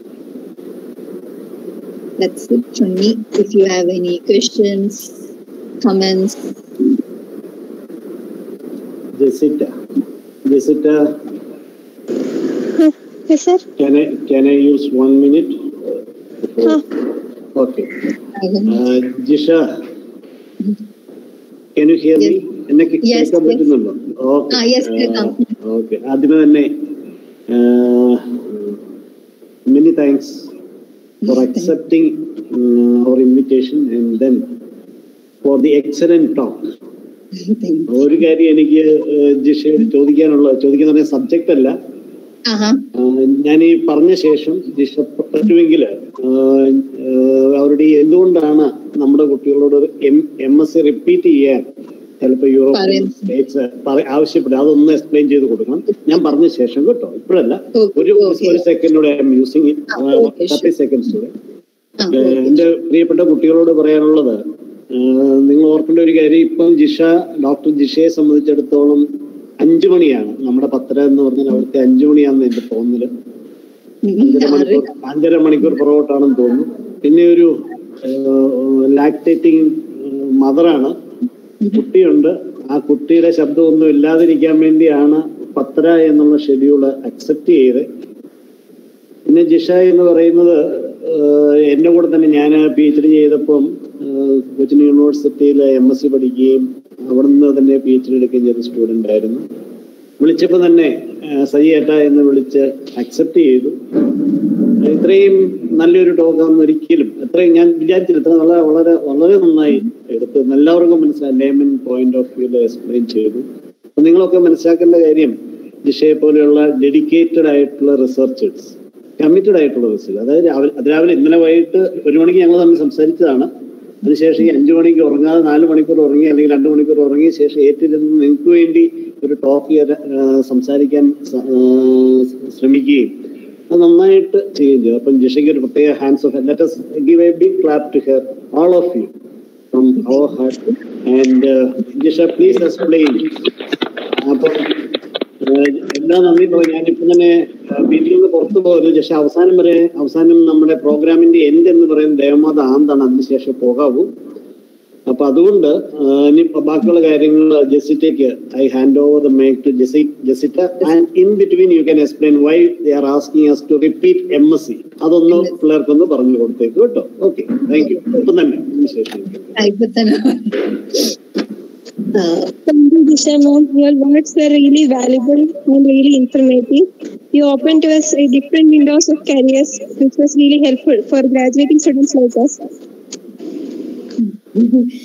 That's it from me. If you have any questions, comments. Jessica. Yes, sir. Can I use 1 minute? Okay. Jisha, can you hear me? Yes. Okay. Yes. Okay. Many thanks for accepting our invitation and then for the excellent talk. ഒരു കാര്യം എനിക്ക് ജിഷയോട് ചോദിക്കുന്ന subject അല്ല, ഞാൻ ഈ പറഞ്ഞ ശേഷം ജിഷ പറ്റുമെങ്കിൽ അവരുടെ എന്തുകൊണ്ടാണ് നമ്മുടെ കുട്ടികളോട് MSc റിപ്പീറ്റ് ചെയ്യാൻ ചിലപ്പോൾ യൂറോപ്യൻ സ്റ്റേറ്റ്സ് ആവശ്യപ്പെടും, അതൊന്ന് എക്സ്പ്ലെയിൻ ചെയ്ത് കൊടുക്കണം. ഞാൻ പറഞ്ഞ ശേഷം കേട്ടോ, ഇപ്പോഴല്ല, ഒരു സെക്കൻഡൂടെ യൂസിങ് 30 seconds കൂടെ. എന്റെ പ്രിയപ്പെട്ട കുട്ടികളോട് പറയാനുള്ളത്, നിങ്ങൾ ഓർക്കേണ്ട ഒരു കാര്യം, ഇപ്പം ഡോക്ടർ ജിഷയെ സംബന്ധിച്ചിടത്തോളം 5 മണിയാണ്, നമ്മുടെ 10 എന്ന് പറഞ്ഞാൽ അവിടുത്തെ 5 മണിയാണെന്ന് എന്റെ തോന്നല്. 5.5 മണിക്കൂർ പുറകോട്ടാണെന്ന് തോന്നുന്നു. പിന്നെ ഒരു ലാക്ടേറ്റിംഗ് മദറാണ്, കുട്ടിയുണ്ട്. ആ കുട്ടിയുടെ ശബ്ദമൊന്നും ഇല്ലാതിരിക്കാൻ വേണ്ടിയാണ് 10 എന്നുള്ള ഷെഡ്യൂള് അക്സെപ്റ്റ് ചെയ്ത്. പിന്നെ ജിഷ എന്ന് പറയുന്നത് എന്റെ കൂടെ തന്നെ, ഞാൻ PhD ചെയ്തപ്പം കൊച്ചിൻ യൂണിവേഴ്സിറ്റിയിൽ MSc പഠിക്കുകയും അവിടുന്ന് തന്നെ PhD എടുക്കുകയും ചെയ്ത സ്റ്റുഡൻ്റ് ആയിരുന്നു. വിളിച്ചപ്പോൾ തന്നെ സജിയേട്ട എന്ന് വിളിച്ച് അക്സെപ്റ്റ് ചെയ്തു. ഇത്രയും നല്ലൊരു ടോക്കാണെന്ന് ഒരിക്കലും ഞാൻ വിചാരിച്ചില്ല. ഇത്ര വളരെ വളരെ നന്നായി എടുത്ത് എല്ലാവർക്കും മനസ്സിലായി, ലേമൻ പോയിന്റ് ഓഫ് വ്യൂവിൽ എക്സ്പ്ലെയിൻ ചെയ്തു. അപ്പം നിങ്ങളൊക്കെ മനസ്സിലാക്കേണ്ട കാര്യം, ജിഷയെ പോലെയുള്ള ഡെഡിക്കേറ്റഡ് ആയിട്ടുള്ള റിസർച്ചേഴ്സ്, കമ്മിറ്റഡ് ആയിട്ടുള്ള റിസർച്ച്, അതായത് അതിരാവിലെ ഇന്നലെ വൈകിട്ട് 1 മണിക്ക് ഞങ്ങൾ തമ്മിൽ സംസാരിച്ചതാണ്. അതിനുശേഷം ഈ 5 മണിക്ക് ഉറങ്ങാതെ 4 മണിക്കൂർ ഉറങ്ങി, അല്ലെങ്കിൽ 2 മണിക്കൂർ ഉറങ്ങിയ ശേഷം ഏറ്റിരുന്ന് നിങ്ങൾക്ക് വേണ്ടി ഒരു ടോക്ക് സംസാരിക്കാൻ ശ്രമിക്കുകയും അത് നന്നായിട്ട് ചെയ്യുകയും ചെയ്തു. അപ്പം ജിഷയ്ക്ക് ഒരു പ്രത്യേക hands off, let us give a big clap to her, all of you, from our heart. And Jisha, please explain. അപ്പം എല്ലാ നന്ദി. ഞാനിപ്പം തന്നെ വീട്ടിൽ നിന്ന് പുറത്തു പോകുന്നു. ജസ്റ്റ് അവസാനം നമ്മുടെ പ്രോഗ്രാമിന്റെ എൻഡ് എന്ന് പറയുന്നത് ദേവമാത ആന്താണ്, അതിനുശേഷം പോകാവൂ. അപ്പൊ അതുകൊണ്ട് ഇനി ബാക്കിയുള്ള കാര്യങ്ങൾ ജെസിറ്റയ്ക്ക് I hand over the mike to Jessita. And in between you can explain why they are asking us to repeat MSc. അതൊന്ന് പിള്ളേർക്കൊന്ന് പറഞ്ഞു കൊടുത്തേക്ക് കേട്ടോ. Okay, thank you. ഇപ്പം തന്നെ ശേഷം. Thank you, Disha ma'am. Your words were really valuable and really informative. You opened to us different windows of careers, which was really helpful for graduating students like us.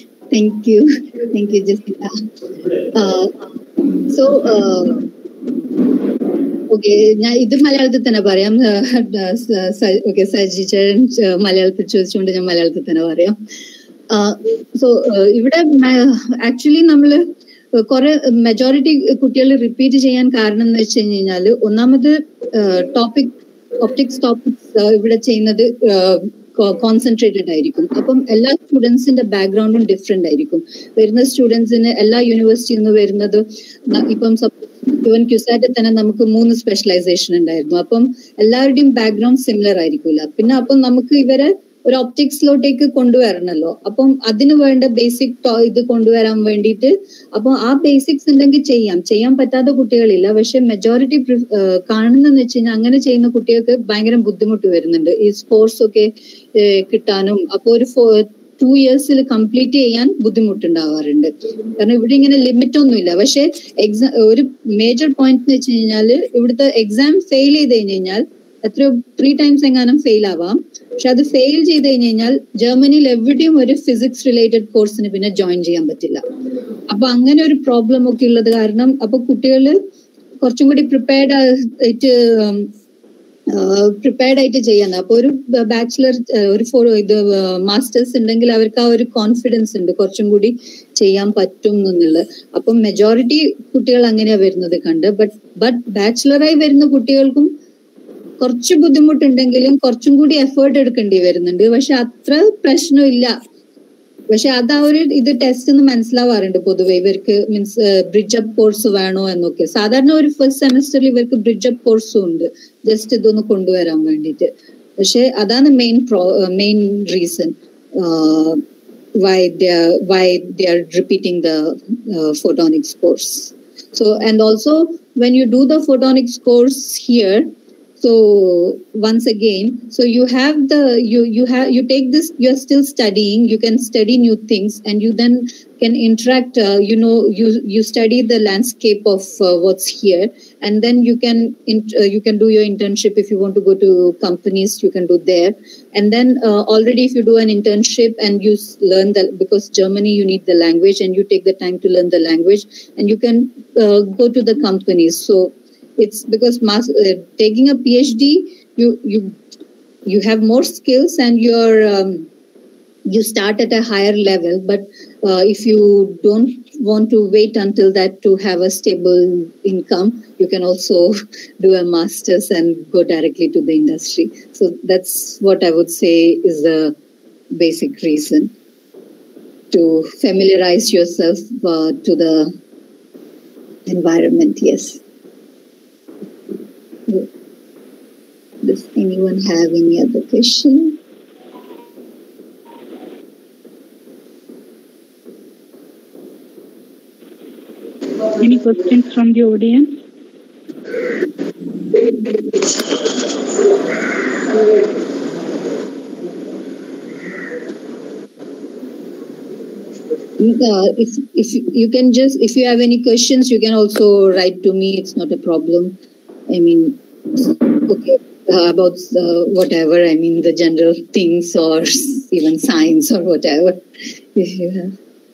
Thank you, Jessica. Okay, ഞാൻ ഇത് മലയാളത്തിൽ തന്നെ പറയാം. Okay, Saji ചേട്ടൻ മലയാളത്തിൽ ചോദിച്ചുകൊണ്ട് ഞാൻ മലയാളത്തിൽ തന്നെ പറയാം. സോ ഇവിടെ ആക്ച്വലി നമ്മള് കുറെ മെജോറിറ്റി കുട്ടികൾ റിപ്പീറ്റ് ചെയ്യാൻ കാരണം എന്ന് വെച്ച് കഴിഞ്ഞാൽ, ഒന്നാമത് ഒപ്റ്റിക്സ് ടോപ്പിക്സ് ഇവിടെ ചെയ്യുന്നത് കോൺസെൻട്രേറ്റഡ് ആയിരിക്കും. അപ്പം എല്ലാ സ്റ്റുഡൻസിന്റെ ബാക്ക്ഗ്രൗണ്ടും ഡിഫറെന്റ് ആയിരിക്കും. വരുന്ന സ്റ്റുഡൻസിന് എല്ലാ യൂണിവേഴ്സിറ്റിയിൽ നിന്ന് വരുന്നത്, ഇപ്പം ഇവൻ ക്യുസാറ്റിൽ തന്നെ നമുക്ക് 3 സ്പെഷ്യലൈസേഷൻ ഉണ്ടായിരുന്നു. അപ്പം എല്ലാവരുടെയും ബാക്ക്ഗ്രൗണ്ട് സിമിലർ ആയിരിക്കില്ല. പിന്നെ അപ്പം നമുക്ക് ഇവരെ ഒരു ഒപ്റ്റിക്സിലോട്ടേക്ക് കൊണ്ടുവരണല്ലോ. അപ്പം അതിന് വേണ്ട ബേസിക് ഇത് കൊണ്ടുവരാൻ വേണ്ടിയിട്ട്, അപ്പം ആ ബേസിക്സ് ഉണ്ടെങ്കിൽ ചെയ്യാൻ പറ്റാത്ത കുട്ടികളില്ല. പക്ഷെ മെജോറിറ്റി കാണുന്നതെന്ന് വെച്ച് കഴിഞ്ഞാൽ അങ്ങനെ ചെയ്യുന്ന കുട്ടികൾക്ക് ഭയങ്കര ബുദ്ധിമുട്ട് വരുന്നുണ്ട് ഈ സ്പോർട്സ് ഒക്കെ കിട്ടാനും. അപ്പൊ ഒരു 2 years കംപ്ലീറ്റ് ചെയ്യാൻ ബുദ്ധിമുട്ടുണ്ടാവാറുണ്ട്. കാരണം ഇവിടെ ഇങ്ങനെ ലിമിറ്റ് ഒന്നുമില്ല. പക്ഷെ ഒരു മേജർ പോയിന്റ് എന്ന് വെച്ച് കഴിഞ്ഞാല്, ഇവിടുത്തെ എക്സാം ഫെയിൽ ചെയ്ത് കഴിഞ്ഞാൽ എത്രയോ 3 times എങ്ങാനും ഫെയിൽ ആവാം. പക്ഷെ അത് ഫെയിൽ ചെയ്ത് കഴിഞ്ഞാൽ ജർമ്മനിയിൽ എവിടെയും ഒരു ഫിസിക്സ് റിലേറ്റഡ് കോഴ്സിന് പിന്നെ ജോയിൻ ചെയ്യാൻ പറ്റില്ല. അപ്പൊ അങ്ങനെ ഒരു പ്രോബ്ലം ഒക്കെ ഉള്ളത് കാരണം അപ്പൊ കുട്ടികള് കുറച്ചും കൂടി പ്രിപ്പയർഡ് ആയിട്ട് ചെയ്യുന്നത്. അപ്പൊ ഒരു ബാച്ചിലർ ഇത് മാസ്റ്റേഴ്സ് ഉണ്ടെങ്കിൽ അവർക്ക് ആ ഒരു കോൺഫിഡൻസ് ഉണ്ട് കുറച്ചും കൂടി ചെയ്യാൻ പറ്റും എന്നുള്ളത്. അപ്പം മെജോറിറ്റി കുട്ടികൾ അങ്ങനെയാ വരുന്നത് കണ്ട്. ബട്ട് ബാച്ചിലറായി വരുന്ന കുട്ടികൾക്കും കുറച്ച് ബുദ്ധിമുട്ടുണ്ടെങ്കിലും കുറച്ചും കൂടി എഫേർട്ട് എടുക്കേണ്ടി വരുന്നുണ്ട്. പക്ഷെ അത്ര പ്രശ്നമില്ല. പക്ഷെ അത് ഒരു ഇത് ടെസ്റ്റ് എന്ന് മനസ്സിലാവാറുണ്ട് പൊതുവെ ഇവർക്ക്. മീൻസ് ബ്രിഡ്ജ് അപ്പ് കോഴ്സ് വേണോ എന്നൊക്കെ. സാധാരണ ഒരു ഫസ്റ്റ് സെമസ്റ്ററിൽ ഇവർക്ക് ബ്രിഡ്ജ് അപ്പ് കോഴ്സും ഉണ്ട്, ജസ്റ്റ് ഇതൊന്ന് കൊണ്ടുവരാൻ വേണ്ടിയിട്ട്. പക്ഷെ അതാണ് main reason why they are repeating the photonics course. So, and also when you do the photonics course here, so once again, so you take this, you are still studying, you can study new things, and you then can interact, you study the landscape of what's here, and then you can do your internship. If you want to go to companies, you can do there. And then already if you do an internship and you learn that, because Germany you need the language, and you take the time to learn the language, and you can go to the companies. So it's because taking a PhD, you have more skills, and you start at a higher level. But if you don't want to wait until that to have a stable income, you can also do a master's and go directly to the industry. So that's what I would say is the basic reason, to familiarize yourself to the environment. Yes. Does anyone have any other question? Any questions from the audience? If you can just, if you have any questions, you can also write to me. It's not a problem. I mean, okay, about whatever. I mean, the general things, or even science, or whatever. If you have.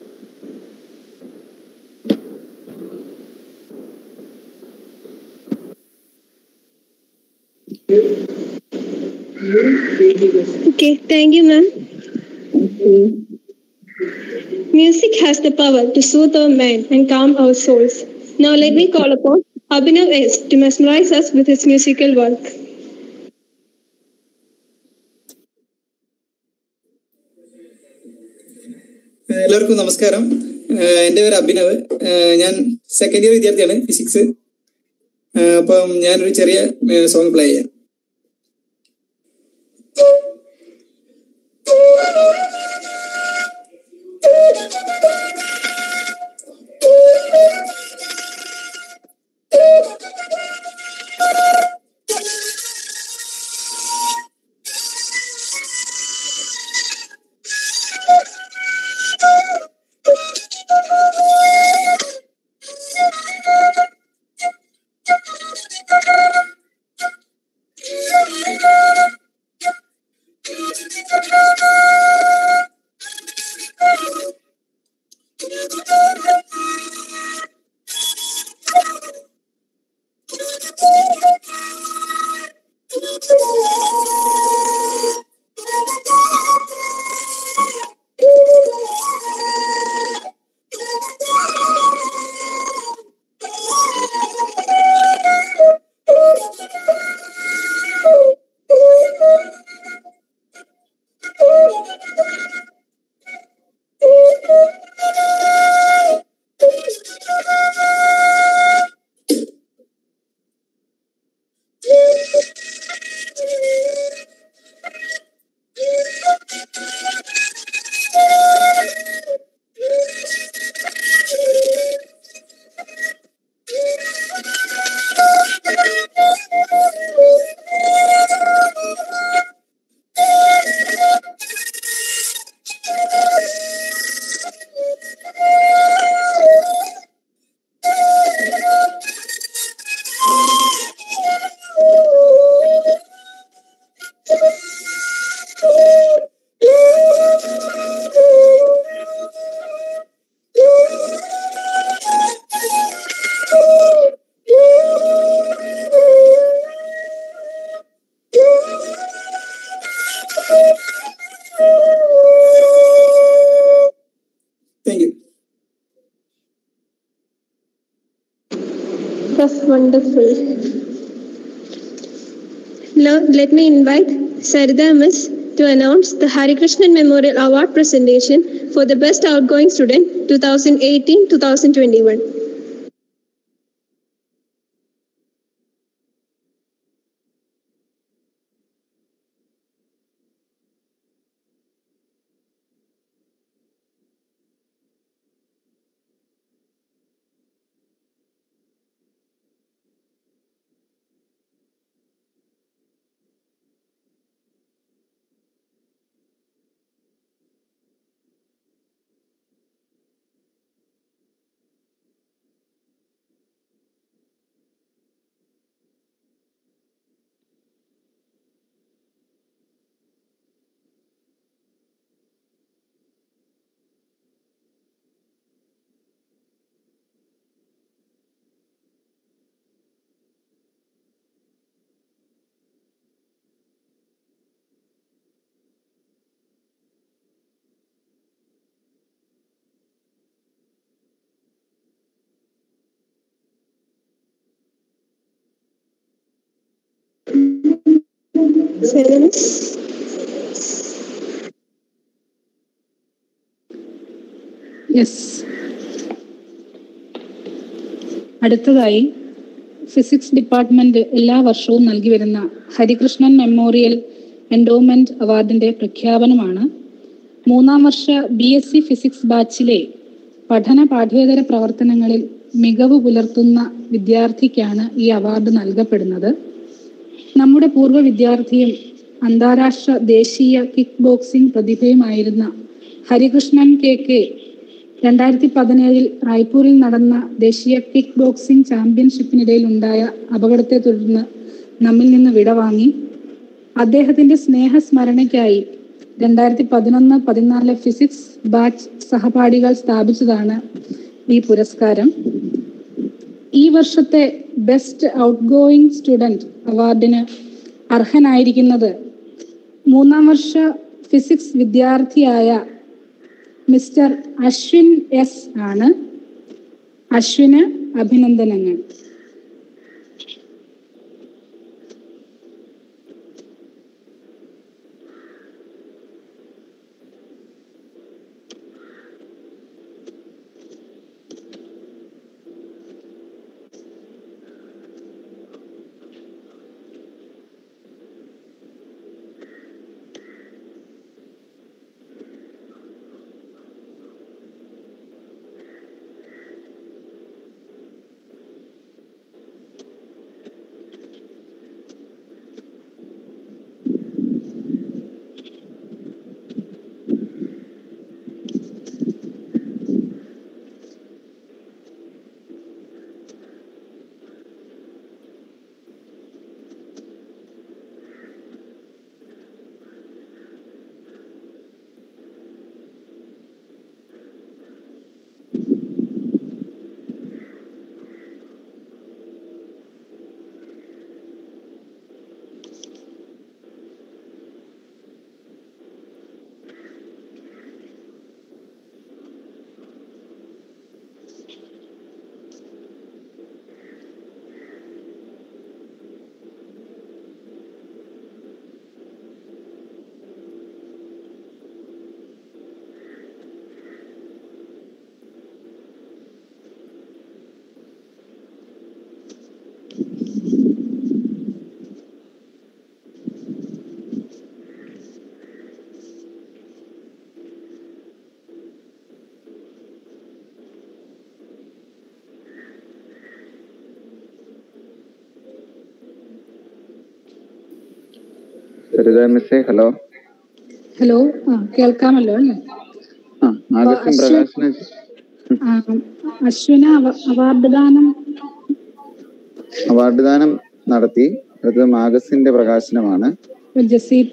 Okay, thank you, ma'am. Thank you. Music has the power to soothe our mind and calm our souls. Now let me call upon Abhinav S. to mesmerize us with his musical work. എല്ലാവർക്കും നമസ്കാരം. എൻ്റെ പേര് അഭിനവ്. ഞാൻ second year വിദ്യാർത്ഥിയാണ്, physics. അപ്പം ഞാനൊരു ചെറിയ song play ചെയ്യാം. was wonderful. Now, let me invite Sarida Miss to announce the Hari Krishnan Memorial Award presentation for the Best Outgoing Student 2018-2021. Yes. അടുത്തതായി ഫിസിക്സ് ഡിപ്പാർട്ട്മെന്റ് എല്ലാ വർഷവും നൽകി വരുന്ന ഹരികൃഷ്ണൻ മെമ്മോറിയൽ എൻഡോമെന്റ് അവാർഡിന്റെ പ്രഖ്യാപനമാണ്. 3-ാം വർഷ BSc ഫിസിക്സ് ബാച്ചിലെ പഠന പാഠ്യേതര പ്രവർത്തനങ്ങളിൽ മികവ് പുലർത്തുന്ന വിദ്യാർത്ഥിക്കാണ് ഈ അവാർഡ് നൽകപ്പെടുന്നത്. നമ്മുടെ പൂർവ്വ വിദ്യാർത്ഥിയും അന്താരാഷ്ട്ര ദേശീയ കിക്ക് ബോക്സിംഗ് പ്രതിഭയുമായിരുന്ന ഹരികൃഷ്ണൻ KK 2017 റായ്പൂരിൽ നടന്ന ദേശീയ കിക്ക് ബോക്സിംഗ് ചാമ്പ്യൻഷിപ്പിനിടയിൽ ഉണ്ടായ അപകടത്തെ തുടർന്ന് നമ്മിൽ നിന്ന് വിടവാങ്ങി. അദ്ദേഹത്തിന്റെ സ്നേഹസ്മരണയ്ക്കായി 2011-14 ഫിസിക്സ് ബാച്ച് സഹപാഠികൾ സ്ഥാപിച്ചതാണ് ഈ പുരസ്കാരം. ഈ വർഷത്തെ ബെസ്റ്റ് ഔട്ട്ഗോയിങ് സ്റ്റുഡന്റ് അവാർഡിന് അർഹനായിരിക്കുന്നത് 3-ാം വർഷ ഫിസിക്സ് വിദ്യാർത്ഥിയായ മിസ്റ്റർ അശ്വിൻ S ആണ്. അശ്വിന് അഭിനന്ദനങ്ങൾ. സരിത മിസ്സേ, ഹലോ. ഹലോ, കേൾക്കാമല്ലോ അല്ലേ? അശ്വിന അവാർഡ് ദാനം നടത്തി. അത് മാഗസിന്റെ പ്രകാശനമാണ്. ജസീറ്റ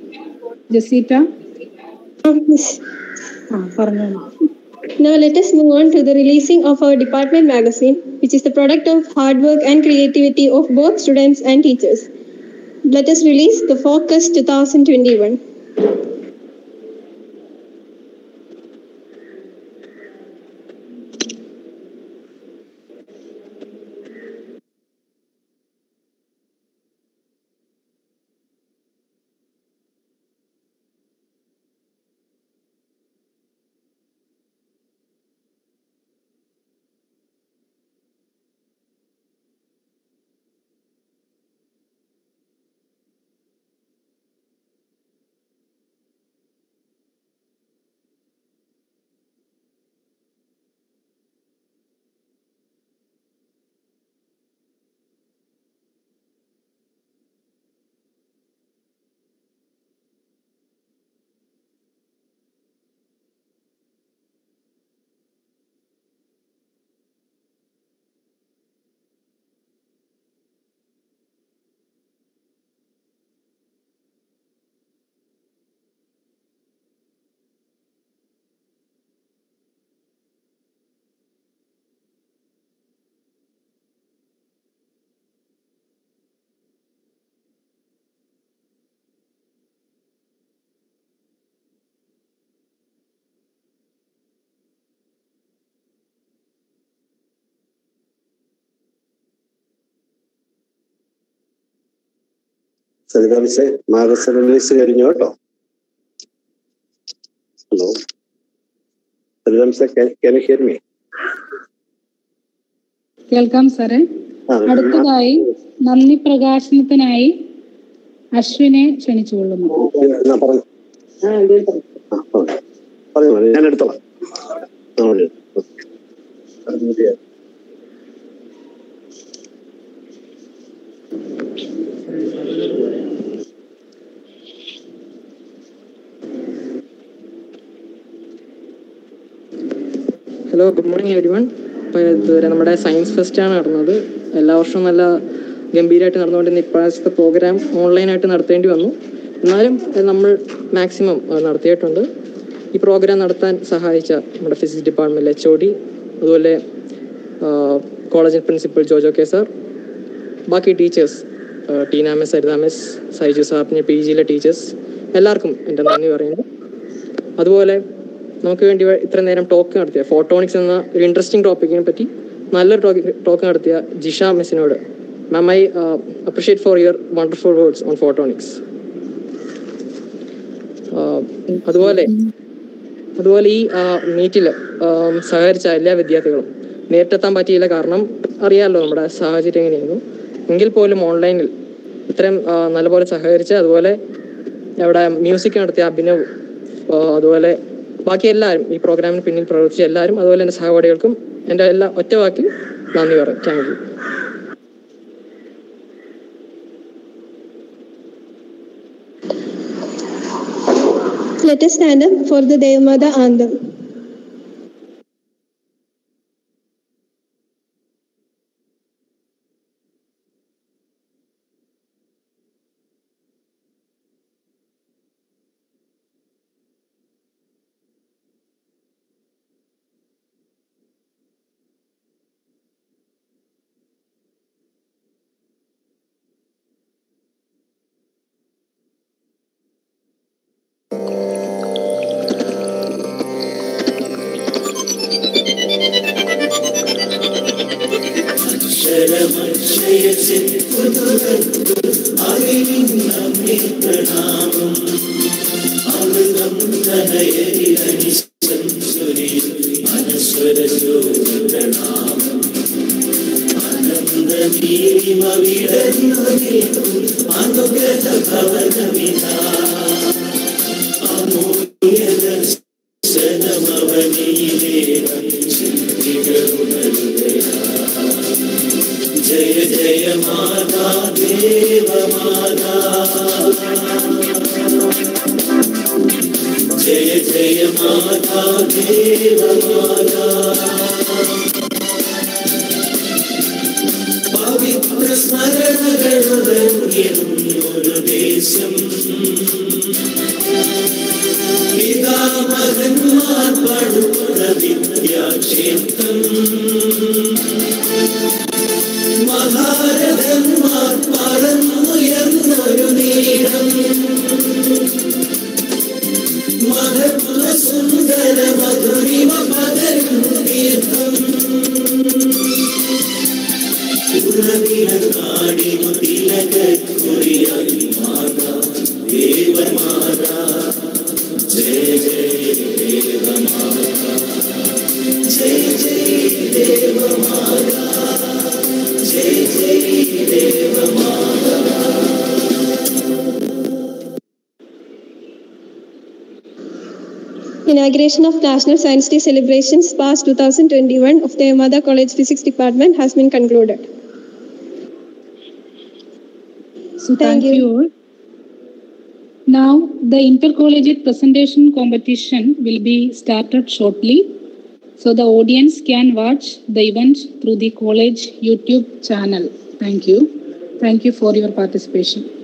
പറഞ്ഞോളൂ. Now let us move on to the releasing of our department magazine, which is the product of hard work and creativity of both students and teachers. Let us release the Focus 2021. Saritha മിസ്സേ, മാഗസ് release കഴിഞ്ഞു കേട്ടോ. Hello Saritha മിസ്സേ, can you hear me? കേൾക്കാം സാറേ. അടുത്തതായി നന്ദി പ്രകാശനത്തിനായി അശ്വിനെ ക്ഷണിച്ചുകൊള്ളുന്നു. ഞാൻ എടുത്തോളാം. Hello, good morning everyone. ഇപ്പോൾ ഇതുവരെ നമ്മുടെ സയൻസ് ഫെസ്റ്റാണ് നടന്നത്. എല്ലാ വർഷവും നല്ല ഗംഭീരമായിട്ട് നടന്നുകൊണ്ടിരുന്ന ഇപ്രാവശ്യത്തെ പ്രോഗ്രാം ഓൺലൈനായിട്ട് നടത്തേണ്ടി വന്നു. എന്നാലും നമ്മൾ മാക്സിമം നടത്തിയിട്ടുണ്ട്. ഈ പ്രോഗ്രാം നടത്താൻ സഹായിച്ച നമ്മുടെ ഫിസിക്സ് ഡിപ്പാർട്ട്മെൻറ്റിലെ HOD, അതുപോലെ college principal Jojo K sir, ബാക്കി teachers Teena miss, Saritha miss, Saiju sir, പിന്നെ PGയിലെ ടീച്ചേഴ്സ്, എല്ലാവർക്കും എൻ്റെ നന്ദി പറയുന്നു. അതുപോലെ നമുക്ക് വേണ്ടി ഇത്ര നേരം ടോക്ക് നടത്തിയ ഫോട്ടോണിക്സ് എന്ന ഒരു ഇൻട്രസ്റ്റിംഗ് ടോപ്പിക്കിനെ പറ്റി നല്ലൊരു ടോക്ക് നടത്തിയ ജിഷ മിസ്സിനോട്, ma'am, I appreciate for your wonderful words on photonics. അതുപോലെ ഈ മീറ്റിൽ സഹകരിച്ച എല്ലാ വിദ്യാർത്ഥികളും നേരിട്ടെത്താൻ പറ്റിയില്ല, കാരണം അറിയാമല്ലോ നമ്മുടെ സാഹചര്യം എങ്ങനെയായിരുന്നു. എങ്കിൽ പോലും ഓൺലൈനിൽ ഇത്രയും നല്ലപോലെ സഹകരിച്ച്, അതുപോലെ അവിടെ മ്യൂസിക് നടത്തിയ അഭിനവ്, അതുപോലെ ബാക്കി എല്ലാവരും ഈ പ്രോഗ്രാമിന് പിന്നിൽ പ്രവർത്തിച്ച എല്ലാവരും, അതുപോലെ എൻ്റെ സഹപാഠികൾക്കും എൻ്റെ എല്ലാ ഒറ്റവാക്കിൽ നന്ദി പറയും. Thank you. Let us stand up for the Devamada Anthem. Inauguration of National Science Day celebrations past 2021 of the Devamada College Physics Department has been concluded. So thank you all. Now the intercollegiate presentation competition will be started shortly. So the audience can watch the event through the college YouTube channel. Thank you. Thank you for your participation.